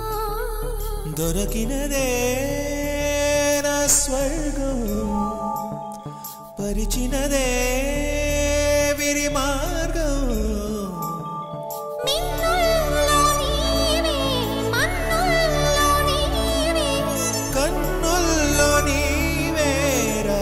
దొరకినదే నా స్వర్గం, పరిచినదే విరి మార్గం. మిన్నుల్లో నీవే, మన్నుల్లో నీవే, కన్నుల్లో నీవే రా.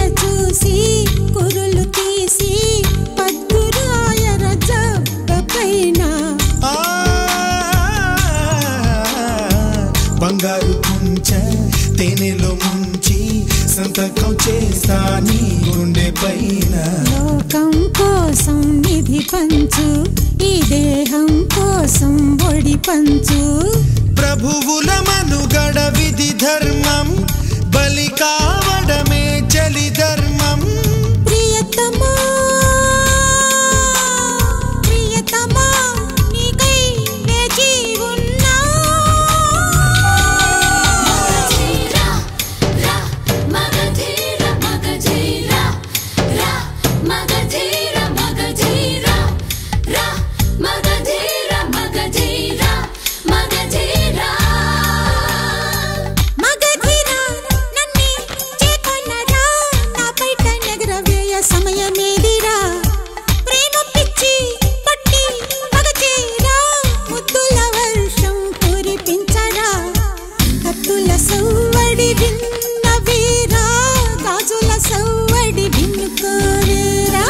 చూసి కురులు తీసి పద్దురాయర జబ్బ పైన బంగారు కుంచ తేనెలో ముంచి సంతకం చేస్తా నీ గుండె పైన లోకం కోసం నిధి పంచు ఈ దేహం కోసం ఒడి పంచు ప్రభువుల మనుగడ విధి ధర్మం బలి కావడమే చలి ధర్మం ప్రియతమా ప్రియతమా నీకై వేచి ఉన్నా సమయమేదిరా ప్రేమ పిచ్చి పట్టి మగచేరా ముద్దుల వర్షం కురిపించరా కత్తుల సవ్వడి విన్న వీరా గాజుల సవ్వడి విన్నుకోరేరా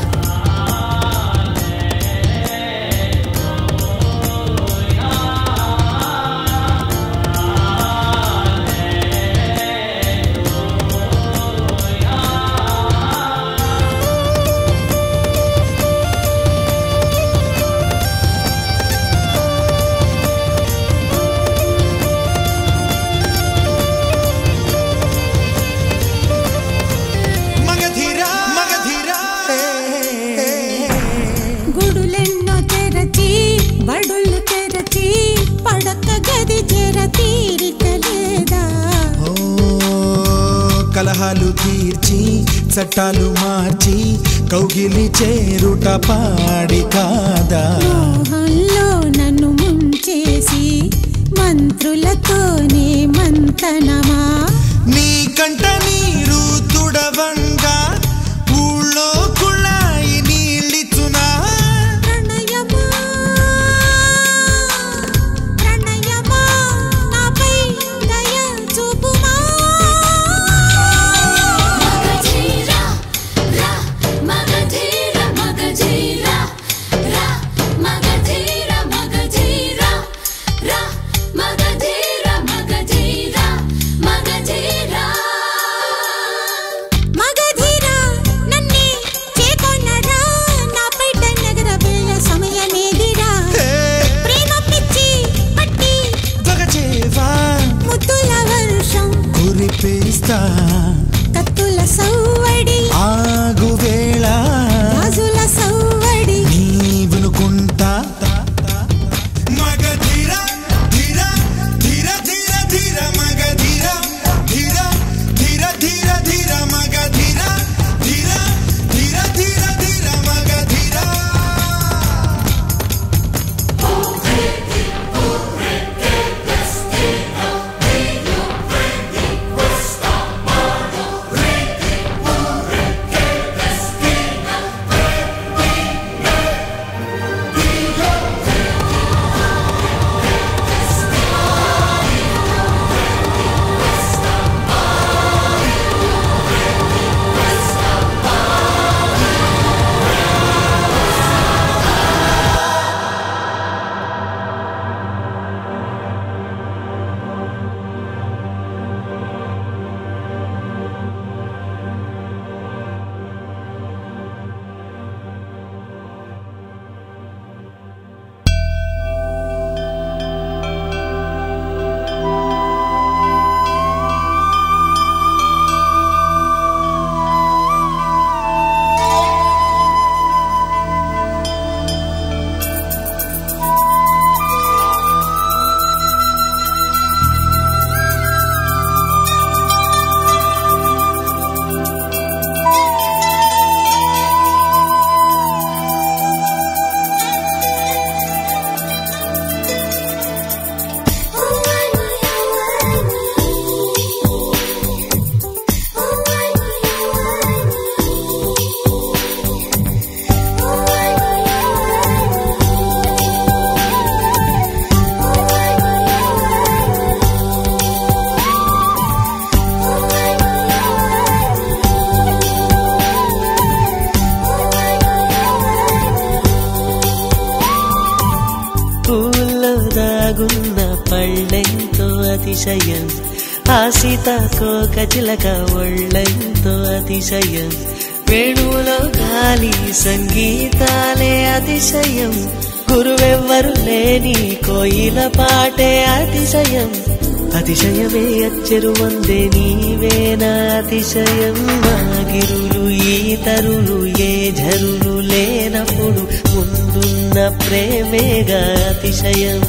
గుడులెన్నో తెరచి బడులు తెరచి పడక గది తెర తీరిక లేదా కలహాలు తీర్చి చట్టాలు మార్చి కౌగిలి చేరుట పాడి కాదా మోహంలో నన్ను ముంచేసి మంత్రులతోనే మంతనమా నీ కంట నీరు తుడవంగా ఊళ్ళో కుళాయి నీళ్ళిచునా ప్రణయమా ప్రణయమా నాపై దయ చూపుమా దాగున్న పళ్ళెంతో అతిశయం, ఆ సీతాకోక చిలక ఒళ్ళెంతో అతిశయం, వేణువులో గాలి సంగీతాలే అతిశయం, గురువెవ్వరు లేని కోయిల పాటే అతిశయం, అతిశయమే అచ్చెరు వందే నీవేనా అతిశయం, మాగిరులు ఈతరులు ఏ ఝరులు లేనప్పుడు ముందున్న ప్రేమేగా అతిశయం.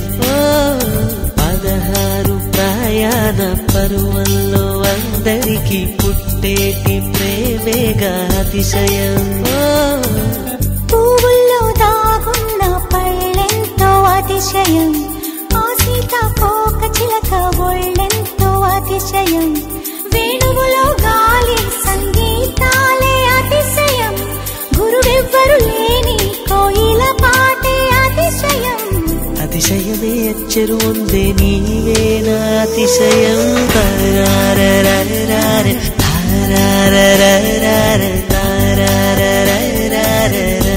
16 ప్రయాణ పరువల్లో అందరికీ పుట్టేటి ప్రేమేగా అతిశయం. పువ్వుల్లో దాగున్న పళ్ళెంతో అతిశయం, ఆ సీతాకోక చిలక ఒళ్ళెంతో అతిశయం, వేణువులో గాలి సంగీతాలే అతిశయం, గురువెవ్వరు లేని కోయిల పాటే అతిశయం, అతిశయమే అచ్చెరు వందే నీవేనా అతిశయం. తారారరారరార, తారారరారరార, తారారరారరార,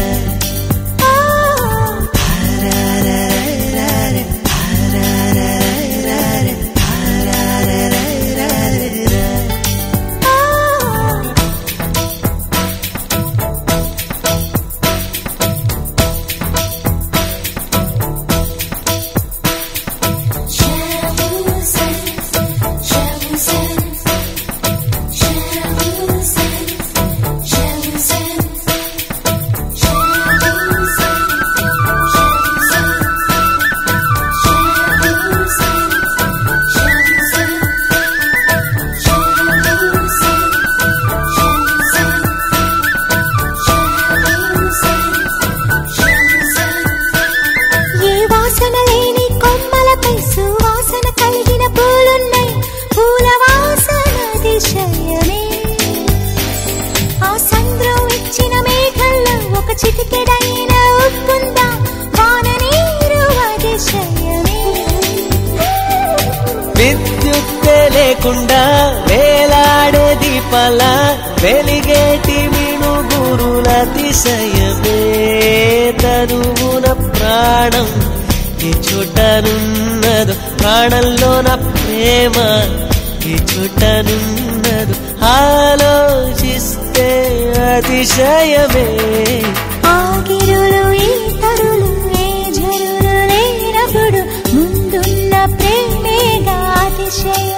విద్యుత్తే లేకుండా వేలాడే దీపాల వెలిగేటి మిణుగురుల అతిశయమే, తనువున ప్రాణం ఏ చోటనున్నదో, ప్రాణంలోన ప్రేమ ఏ చోటనున్నదో, ఆలోచిస్తే అతిశయమే. ఆగిరులు ఈతరులు ఏ ఝరులు లేనప్పుడు ముందున్న ప్రేమేగా అతిశయం.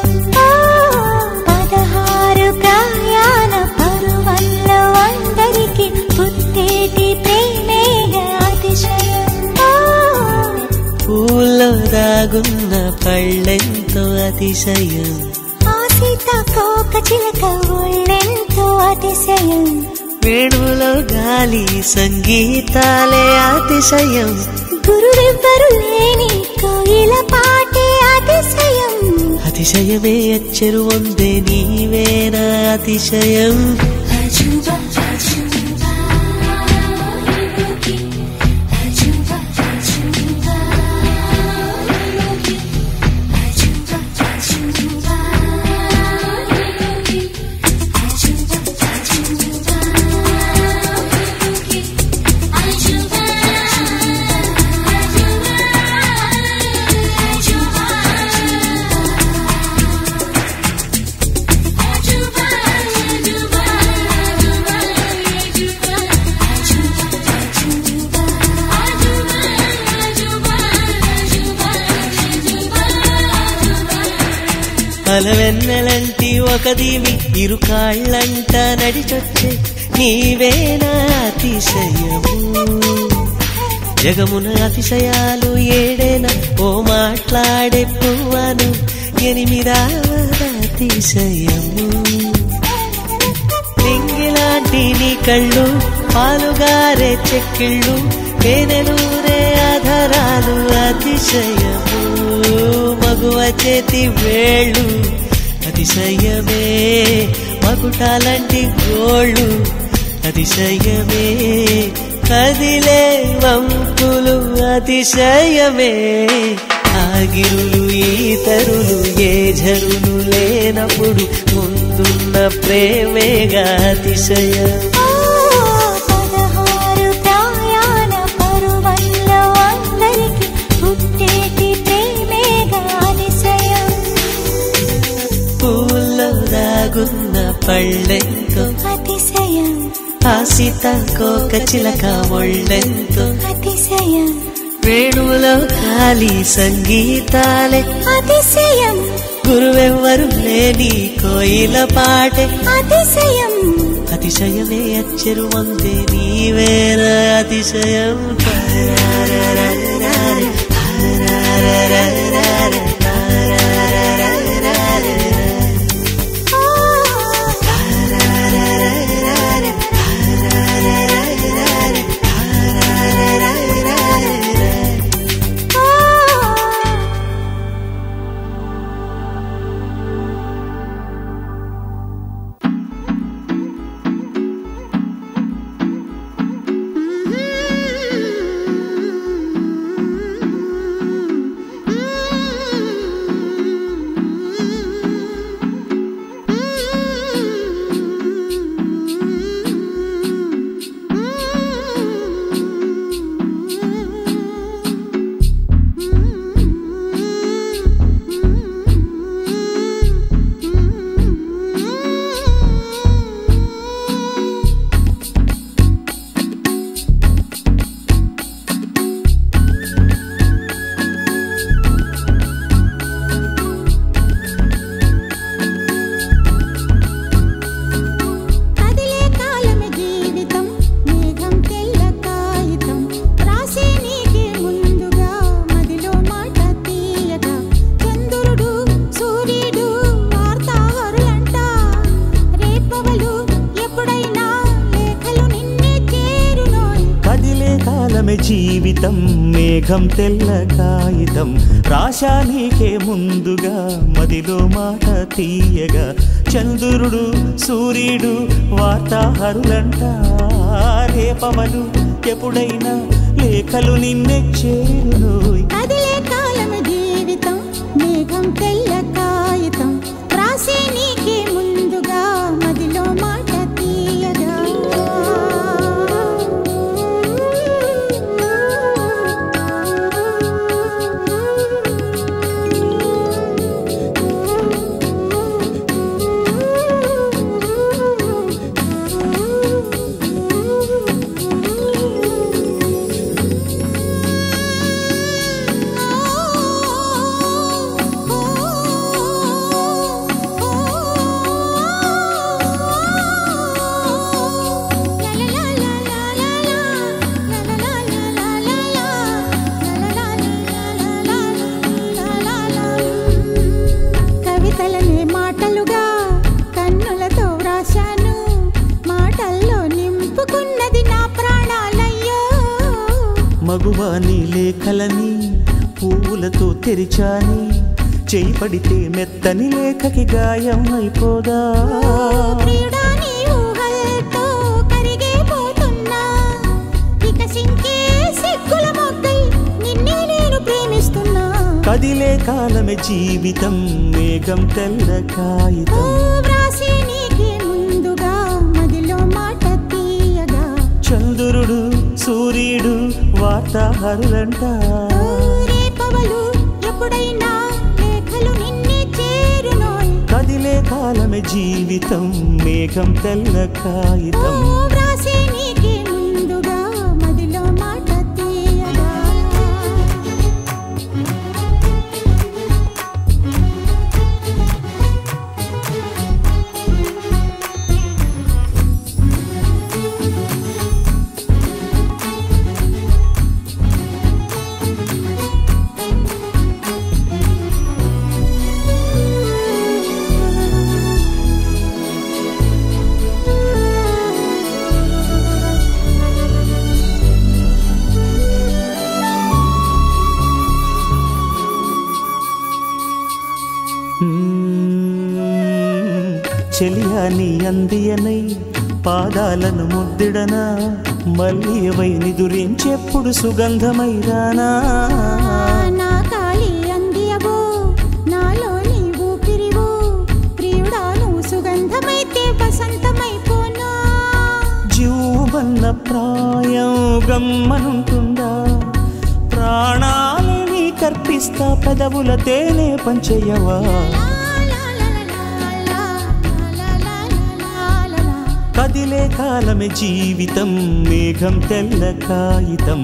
16 ప్రయాణ పరువల్లో అందరికీ పుట్టేటి ప్రేమేగా అతిశయం. పూల్లో దాగున్న పళ్ళెంతో అతిశయం, ఆ సీతాకోక చిలక ఒళ్ళెంతో అతిశయం, వేణువులో గాలి సంగీతాలే అతిశయం, గురువెవ్వరు లేని కోయిల పాటే అతిశయం, అతిశయమే అచ్చెరు వందే నీవేనా అతిశయం. అలవెన్నెలంటి ఒక దీవి ఇరు కాళ్ళంట నడిచొచ్చే నీవేనా అతిశయము, జగమున అతిశయాలు ఏడేనా ఓ మాట్లాడే పువ్వను 8వ అతిశయము, నింగిలాంటి నీ కళ్ళు పాలుగారే చెక్కిళ్ళు తేనెలూరే ఆధారాలు అతిశయము, మగువ చేతి వేళ్ళు అతిశయమే, మకుటాలంటి గోళ్ళు అతిశయమే, కదిలే వంపులు అతిశయమే, ఆగిరులు ఈతరులు ఏ ఝరులు లేనప్పుడు ముందున్న ప్రేమేగా అతిశయం. 16 ప్రయాణ పరువల్లో అందరికీ పుట్టేటి ప్రేమే పళ్ళెంతో అతిశయం ఆ సీతాకోక చిలక ఒళ్ళెంతో అతిశయం వేణువులో ఖాళీ సంగీతాలే అతిశయం గురువెవ్వరు లేని కోయిల పాటే అతిశయం అతిశయమే అచ్చరు వందే నీవేర అతిశయం జీవితం మేఘం తెల్ల కాగితం రాశా నీకే ముందుగా మదిలో మాట తీయగా చంద్రుడు సూర్యుడు వార్తాహరులంట రేపవలు ఎప్పుడైనా లేఖలు నిన్నే చేరును కదిలే కాలం జీవితం మేఘం తెల్ల కాగితం రాసే నీకే ముందుగా మదిలో మాట తీయగా కవితలనే మాటలుగా కన్నులతో వ్రాశాను మాటల్లో నింపుకున్నది నా ప్రాణాలయ్యో మగువాని లేఖలని పూలతో తెరిచాని చేయి పడితే మెత్తని లేఖకి గాయం అయిపోదా ప్రియుడా నీ ఊహలతో కరిగిపోతున్నా వికసించే సిగ్గుల మొగ్గై నిన్నే నేను ప్రేమిస్తున్నా కదిలే కాలమే జీవితం మేఘం తెల్ల కాగితం వ్రాసే నీకే ముందుగా మదిలో మాట తీయగా చంద్రుడు సూర్యుడు వార్తాహరులంట రేపవలు ఎప్పుడైనా లేఖలు నిన్నే చేరునోయ్ కదిలే కాలమే జీవితం మేఘం తెల్ల కాగితం వ్రాసే నీకే ముందుగా మదిలో మాట తీయగా చెలియాని అందియనై పాదాలను ముద్దిడనా మల్లియవై నిదురించెప్పుడు సుగంధమై రానా నా కాలి అందియవో నాలోని ఊపిరివో ప్రియుడాను సుగంధమైతే వసంతమైపోనా జీవన్న ప్రాయం గమ్మనుంటుందా ప్రాణాలని కర్పిస్తా పెదవులతేనే పంచయ్యవా కదిలే కాలమే జీవితం మేఘం తెల్ల కాగితం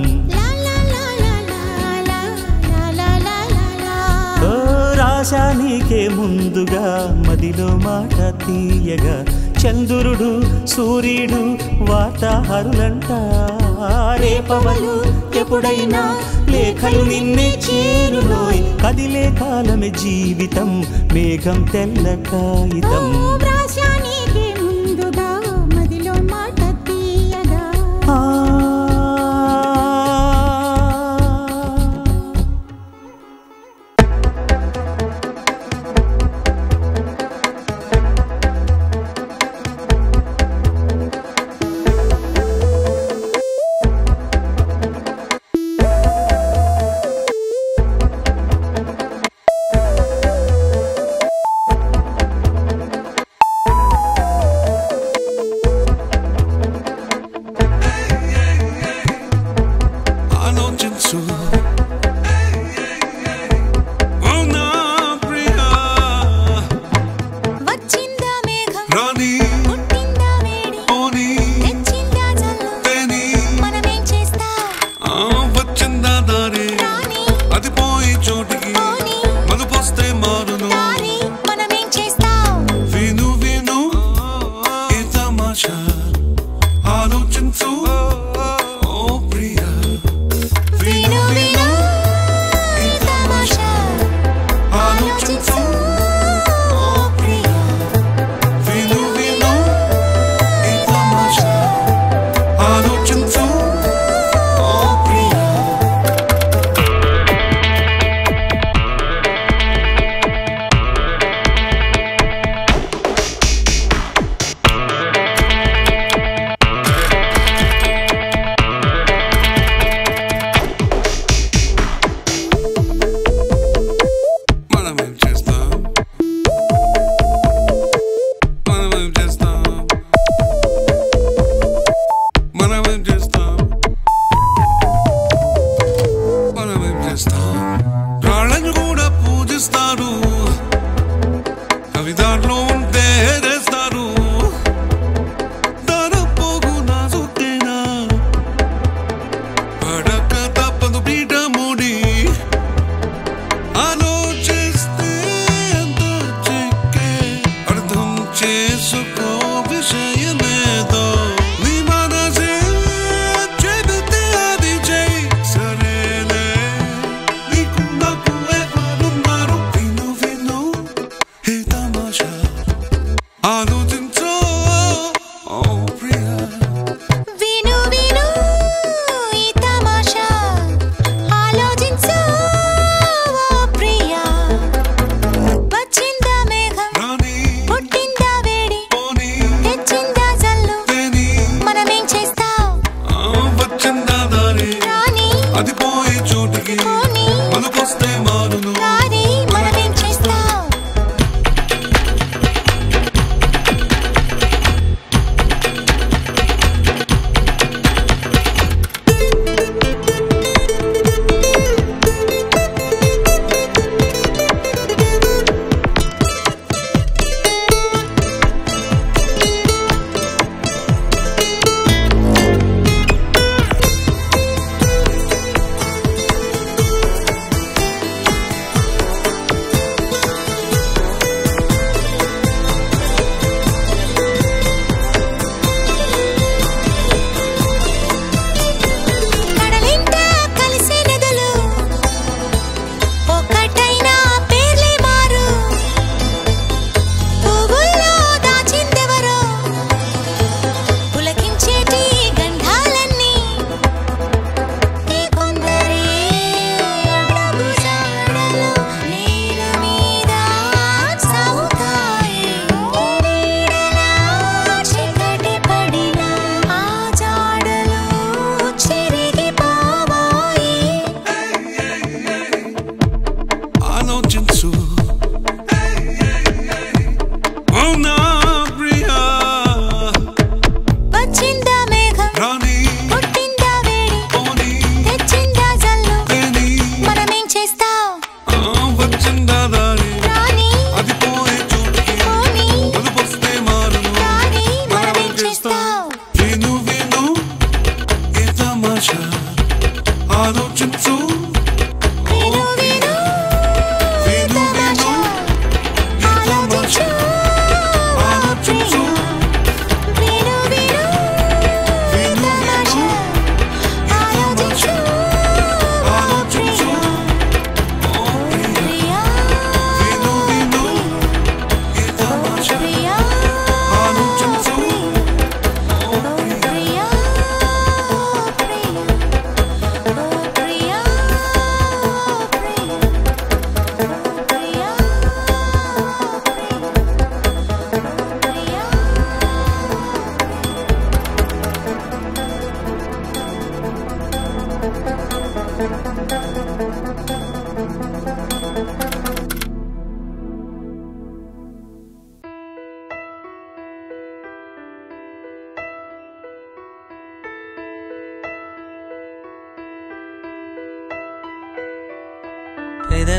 ఓ రాశా నీకే ముందుగా మదిలో మాట తీయగా చంద్రుడు సూర్యుడు వార్తాహరులంట రేపవలు ఎప్పుడైనా లేఖలు నిన్నే చేరులోయ్ కదిలే కాలమే జీవితం మేఘం తెల్ల కాగితం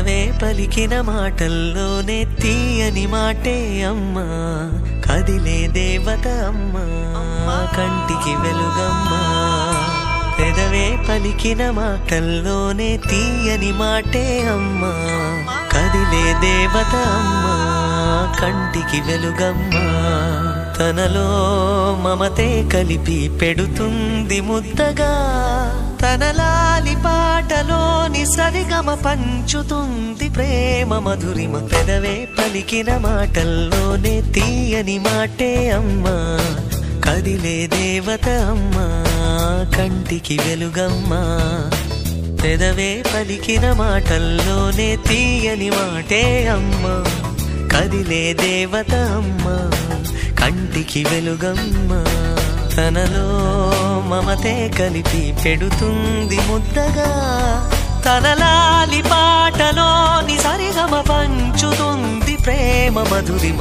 పెదవే పలికిన మాటల్లోనే తీయని మాటే అమ్మా కదిలే దేవత అమ్మా కంటికి వెలుగమ్మా పెదవే పలికిన మాటల్లోనే తీయని మాటే అమ్మా కదిలే దేవత అమ్మా కంటికి వెలుగమ్మా తనలో మమతే కలిపి పెడుతుంది ముద్దగా తనలాలి పాటలోని సరిగమ పంచుతుంది ప్రేమ మధురిమ పెదవే పలికిన మాటల్లోనే తీయని మాటే అమ్మా కదిలే దేవత అమ్మా కంటికి వెలుగమ్మా పెదవే పలికిన మాటల్లోనే తీయని మాటే అమ్మా కదిలే దేవత అమ్మా కంటికి వెలుగమ్మా తనలో మమతే కలిపి పెడుతుంది ముద్దగా తనలాలి పాటలోని సరిగమ పంచుతుంది ప్రేమ మధురిమ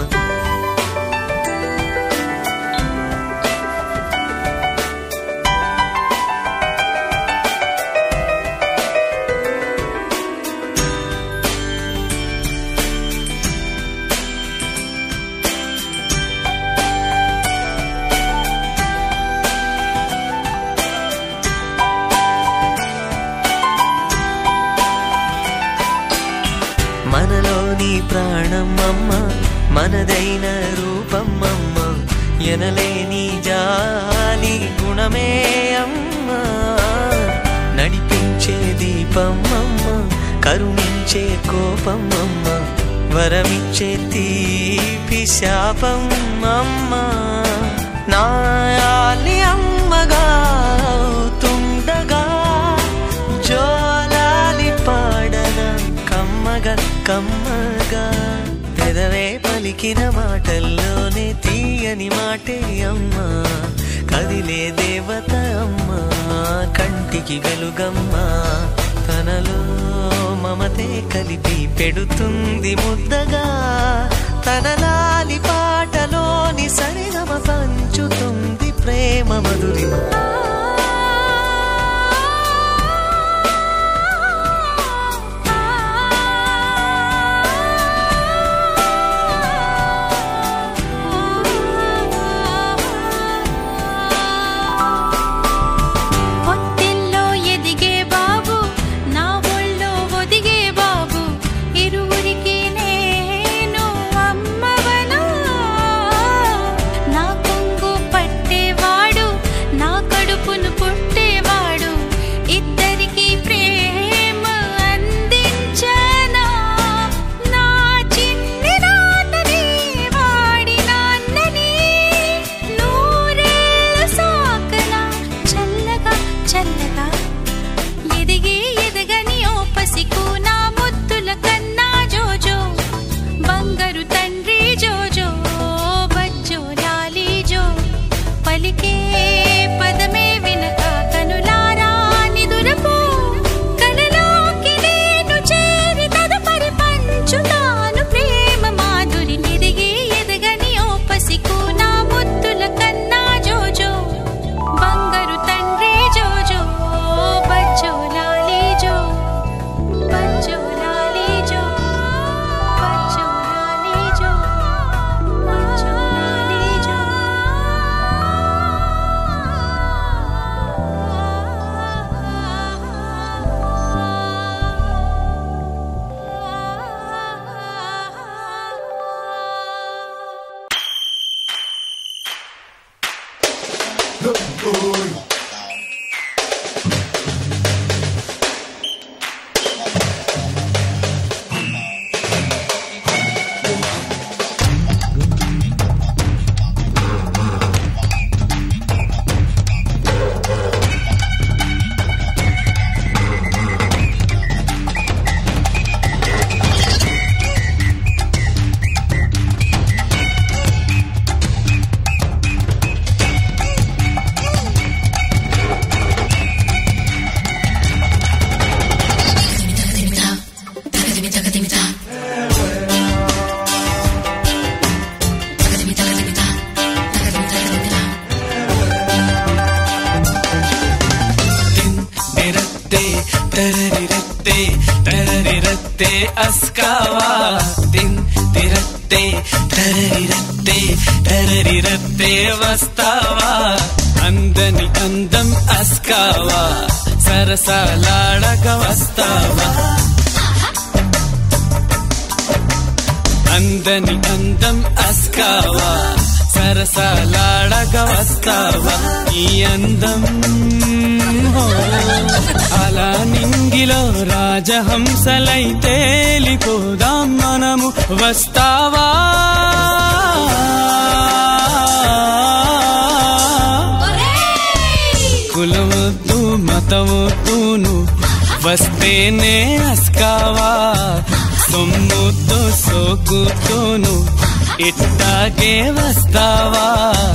మనలోని ప్రాణమమ్మ మనదైన రూపమమ్మ ఎనలేని జాలి గుణమే అమ్మ నడిపించే దీపమమ్మ కరుణించే కోపమమ్మ వరమిచ్చే తీపి శాపమమ్మ నాయాలి అమ్మగా అవుతుండగా జోలాలి పాడన కమ్మగా కమ్మగా పెదవే పలికిన మాటల్లోనే తీయని మాటే అమ్మా కదిలే దేవత అమ్మా కంటికి వెలుగమ్మా తనలో మమతే కలిపి పెడుతుంది ముద్దగా తనలాలి పాటలోని సరిగమ పంచుతుంది ప్రేమ మధురిమ అస్కావా తిన్ తిరత్తే తరరిరత్తే తరరిరత్తే వస్తావా అందని అందం అస్కావా సరసాలాడక వస్తావా అందని అందం అస్కావా సరసాలాడక వస్తావా ఈ అందం అలా నింగిలో రాజహంసలై తేలిపోదాం మనము వస్తావా కులవద్దు మతవద్దును వస్తేనే అస్కావా సొమ్ముతో సోకుతోను ఇట్టాగే వస్తావా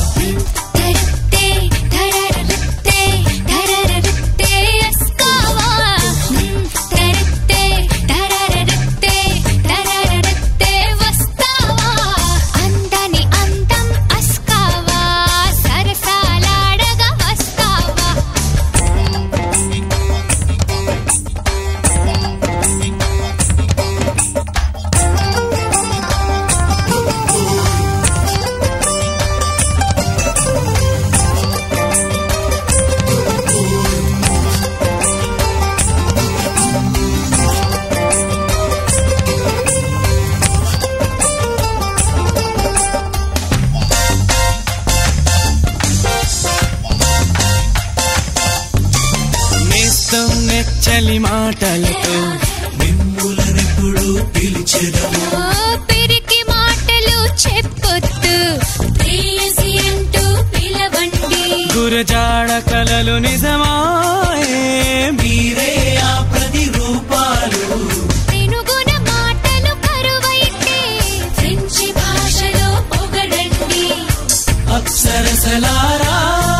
నెచ్చలి మాటలతో మిమ్ములనెప్పుడు పిలిచెదము పిరికి మాటలు చెప్పొద్దు ప్రేయసి అంటూ పిలవండి గురజాడ కలలు నిజమాయే మీరే ఆ ప్రతిరూపాలు తెనుగున మాటలు కరువైతే ఫ్రెంచి భాషలో పొగడండి అప్సరసలారా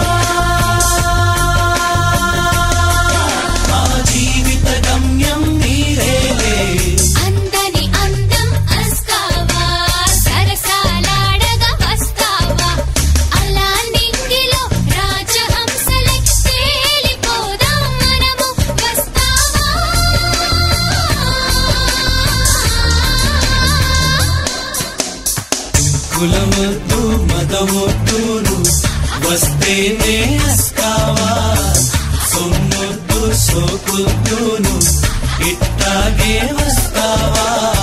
కులమొద్దు మతమొద్దును వస్తేనే అస్కావా సొమ్మొద్దు సోకొద్దును ఇట్టాగే వస్తావా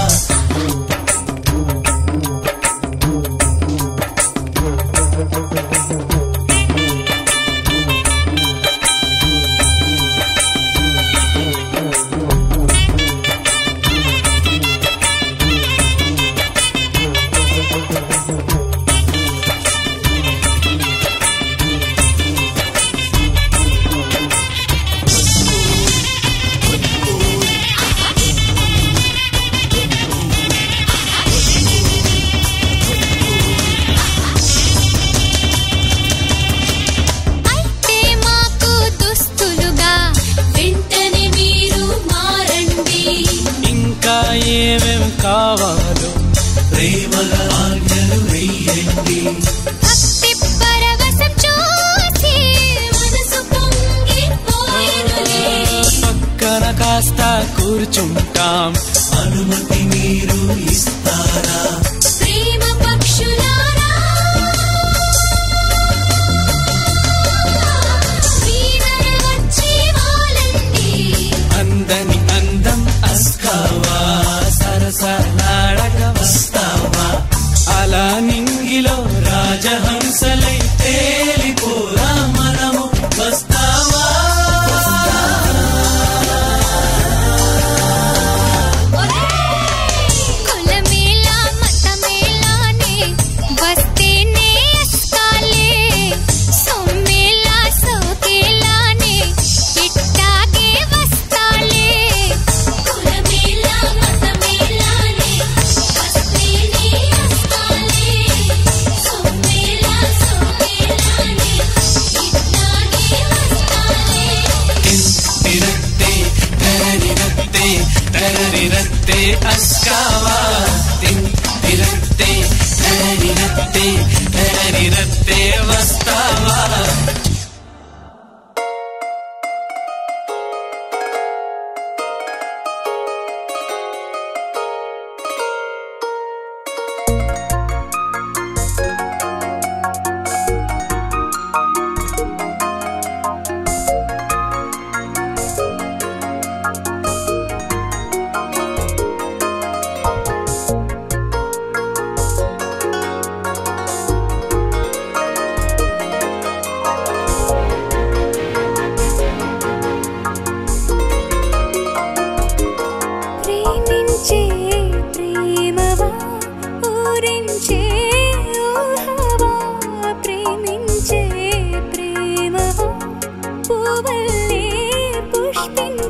ఏమేం కావాలో ప్రేమగా ఆజ్ఞలు వెయ్యండి భక్తి పరవశం చూసి మనసు పొంగిపోయినులే పక్కన కాస్త కూర్చుంటాం అనుమతి మీరు ఇస్తారా ప్రేమ పక్షులారా వచ్చి వాలండి అందని అందం అస్కావా సరసలాడక వస్తావా అలా నింగిలో రాజహంసలై తేలిపోరా మనము వస్తావా కులమేలా మతమేలానే వస్తేనే అస్కాలే సొమ్మేలా సోకేలానే ఇట్టాగే వస్తాలే కులమేలా మతమేలానే వస్తేనే అస్కాలే సొమ్మేలా సోకేలానే ఇట్టాగే వస్తాలే తిరత్తే తరరిరత్తే తరరిరత్తే అస్కావా తిరత్తే తరరిరత్తే తరరిరత్తే వస్తావా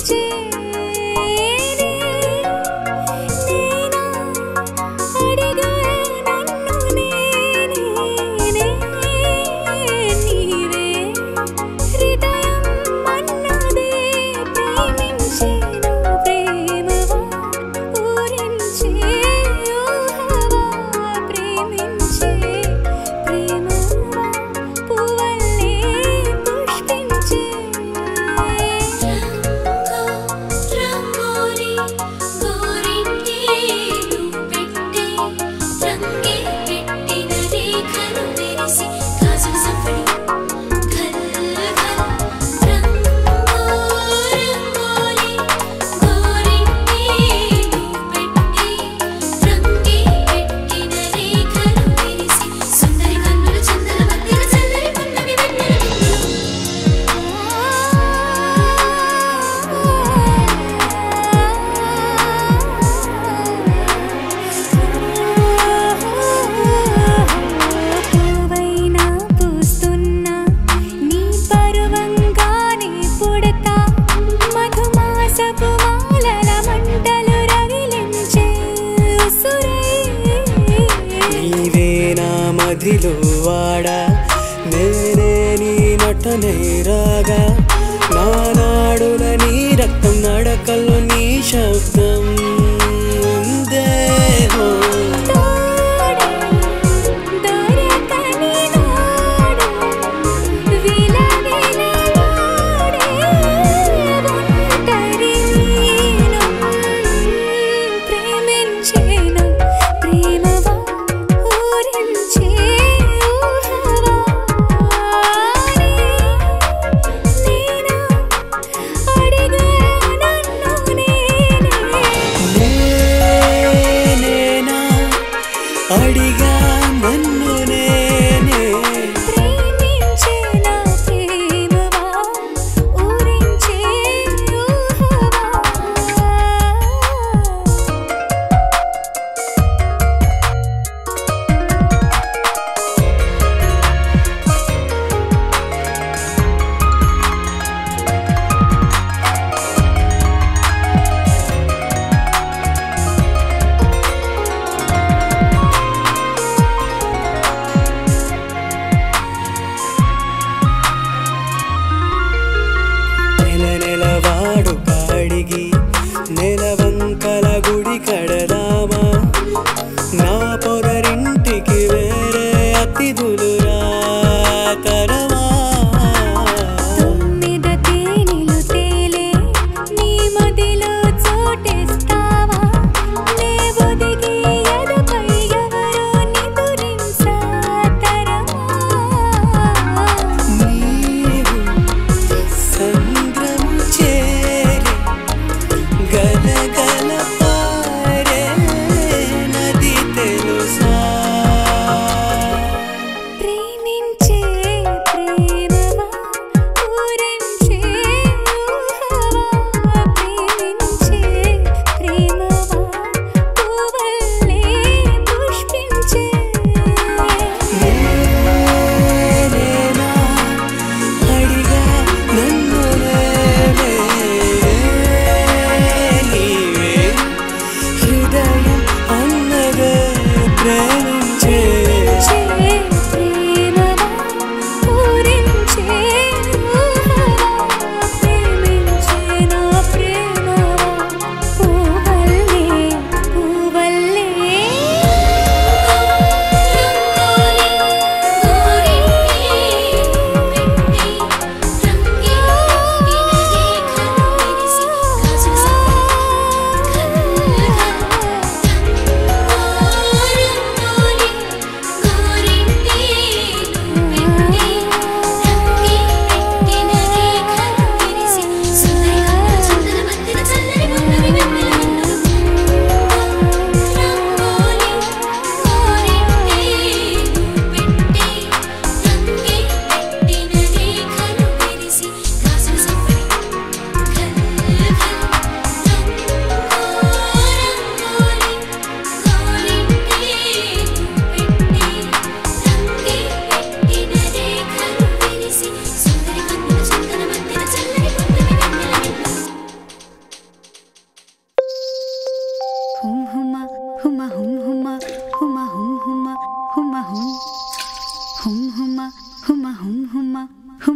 మదిలో వాడా నేనే నీ నటనే రాగా నా నాడుల నీ రక్తం నడకల్లో నీ శబ్దం ఉందే అడిగా నన్ను నేనే ప్రేమించేనా ప్రేమవా ఊరించే నెలవాడు కాడిగి నెలవంకల గుడి కడదామా నా పొదరింటికి వేరే అతిథులు రాతరమా తొమ్మిద తేనెలు తేలే నీ మదిలో చోటేస్తావా నే ఒదిగి ఎదపై ఎవరో నిదురించాతరమా నీవు సంద్రము చేరి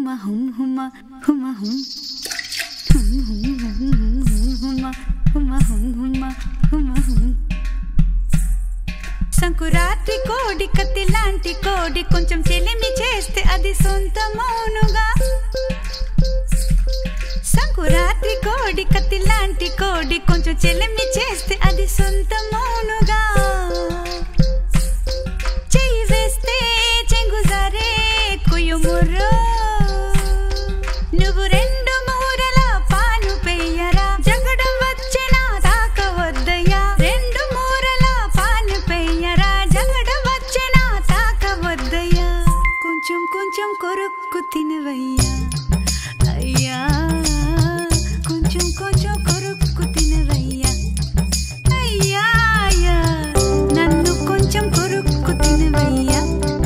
हुमा हुमा हुमा हुमा हुमा हुमा हुमा సంకురాత్రి కోడి కత్తి లాంటి కోడి కొంచెం చెలిమి చేస్తే అది సొంతమౌనుగా సంకురాత్రి కోడి కత్తి లాంటి కోడి కొంచెం చెలిమి చేస్తే అది సొంతమౌనుగా చెయ్యి వేస్తే చెంగుజారే కుయుముర్రో నువ్వు రెండు మూరల పాను పెయ్యరా జగడం వచ్చిన తాకవద్దయ్యా రెండు మూరల పాను పెయ్యరా జగడం వచ్చిన తాకవద్దయ్యా కొంచెం కొంచెం కొరుక్కు తినవయ్యా అయ్యా కొంచెం కొంచెం కొరుక్కు తినవయ్యా అయ్యా అయ్యా నన్ను కొంచెం కొరుక్కు తినవయ్యా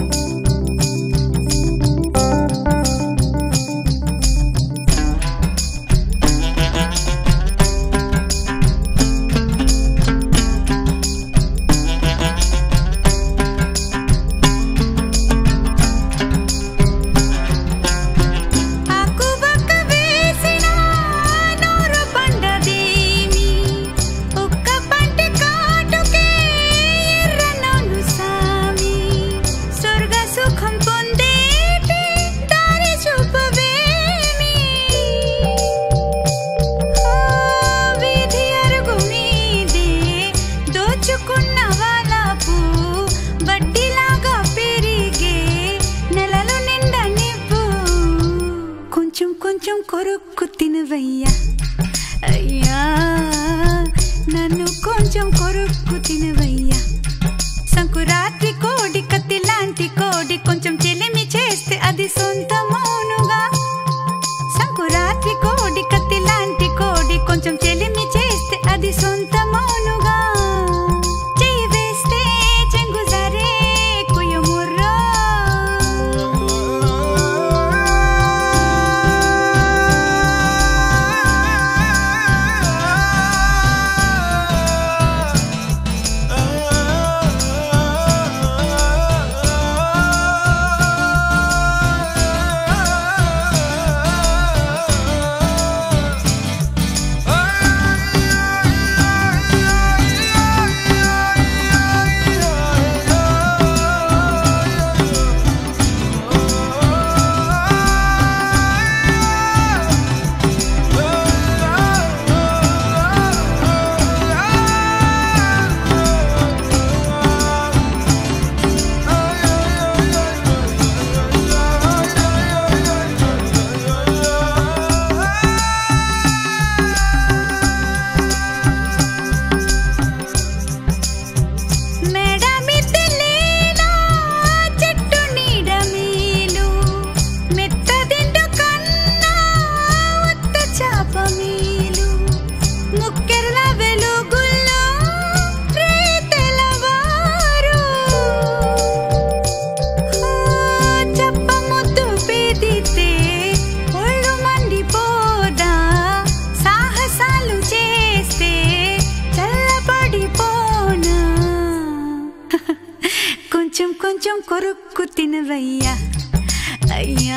కొంచెం కొరుక్కు తినవయ్యా అయ్యా నన్ను కొంచెం కొరుక్కు తినవయ్యా సంకురాత్రి కోడి కత్తి లాంటి కోడి కొంచెం చెలిమి చేస్తే అది సొంతమౌనుగా సంకురాత్రి కోడి కత్తి లాంటి కోడి కొంచెం చెలిమి చేస్తే అది సొంతమౌనుగా చెయ్యి వేస్తే చెంగుజారే కుయుముర్రో కొంచెం కొరుక్కు తినవయ్యా అయ్యా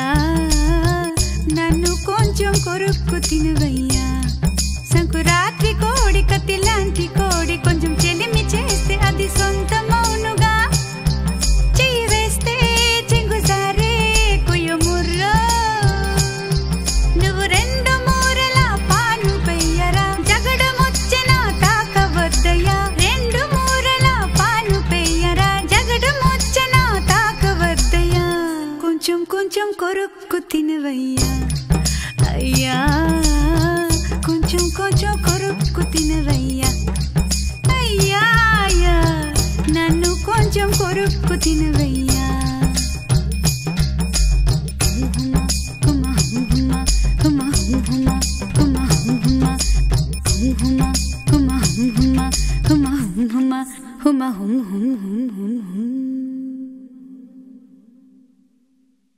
నన్ను కొంచెం కొరుక్కు తినవయ్యా సంకురాత్రి కోడి కత్తి లాంటి కోడి కొంచెం చెలిమి చేస్తే అది సొంతమౌనుగా చెయ్యి వేస్తే చెంగుజారే కుయుముర్రో నువ్వు రెండు మూరల పాను పెయ్యరా జగడం వచ్చిన తాకవద్దయ్యా రెండు మూరల పాను పెయ్యరా జగడం వచ్చిన తాకవద్దయ్యా కొంచెం కొంచెం కొరుక్కు తినవయ్యా అయ్యా కొంచెం కొంచెం కొరుక్కు తినవయ్యా అయ్యా అయ్యా నన్ను కొంచెం కొరుక్కు తినవయ్యా హుమా హుమా హుమా హుమా హుమా హుమా హుమా హుమా హుమా హుమా హుమా హుమా హుమా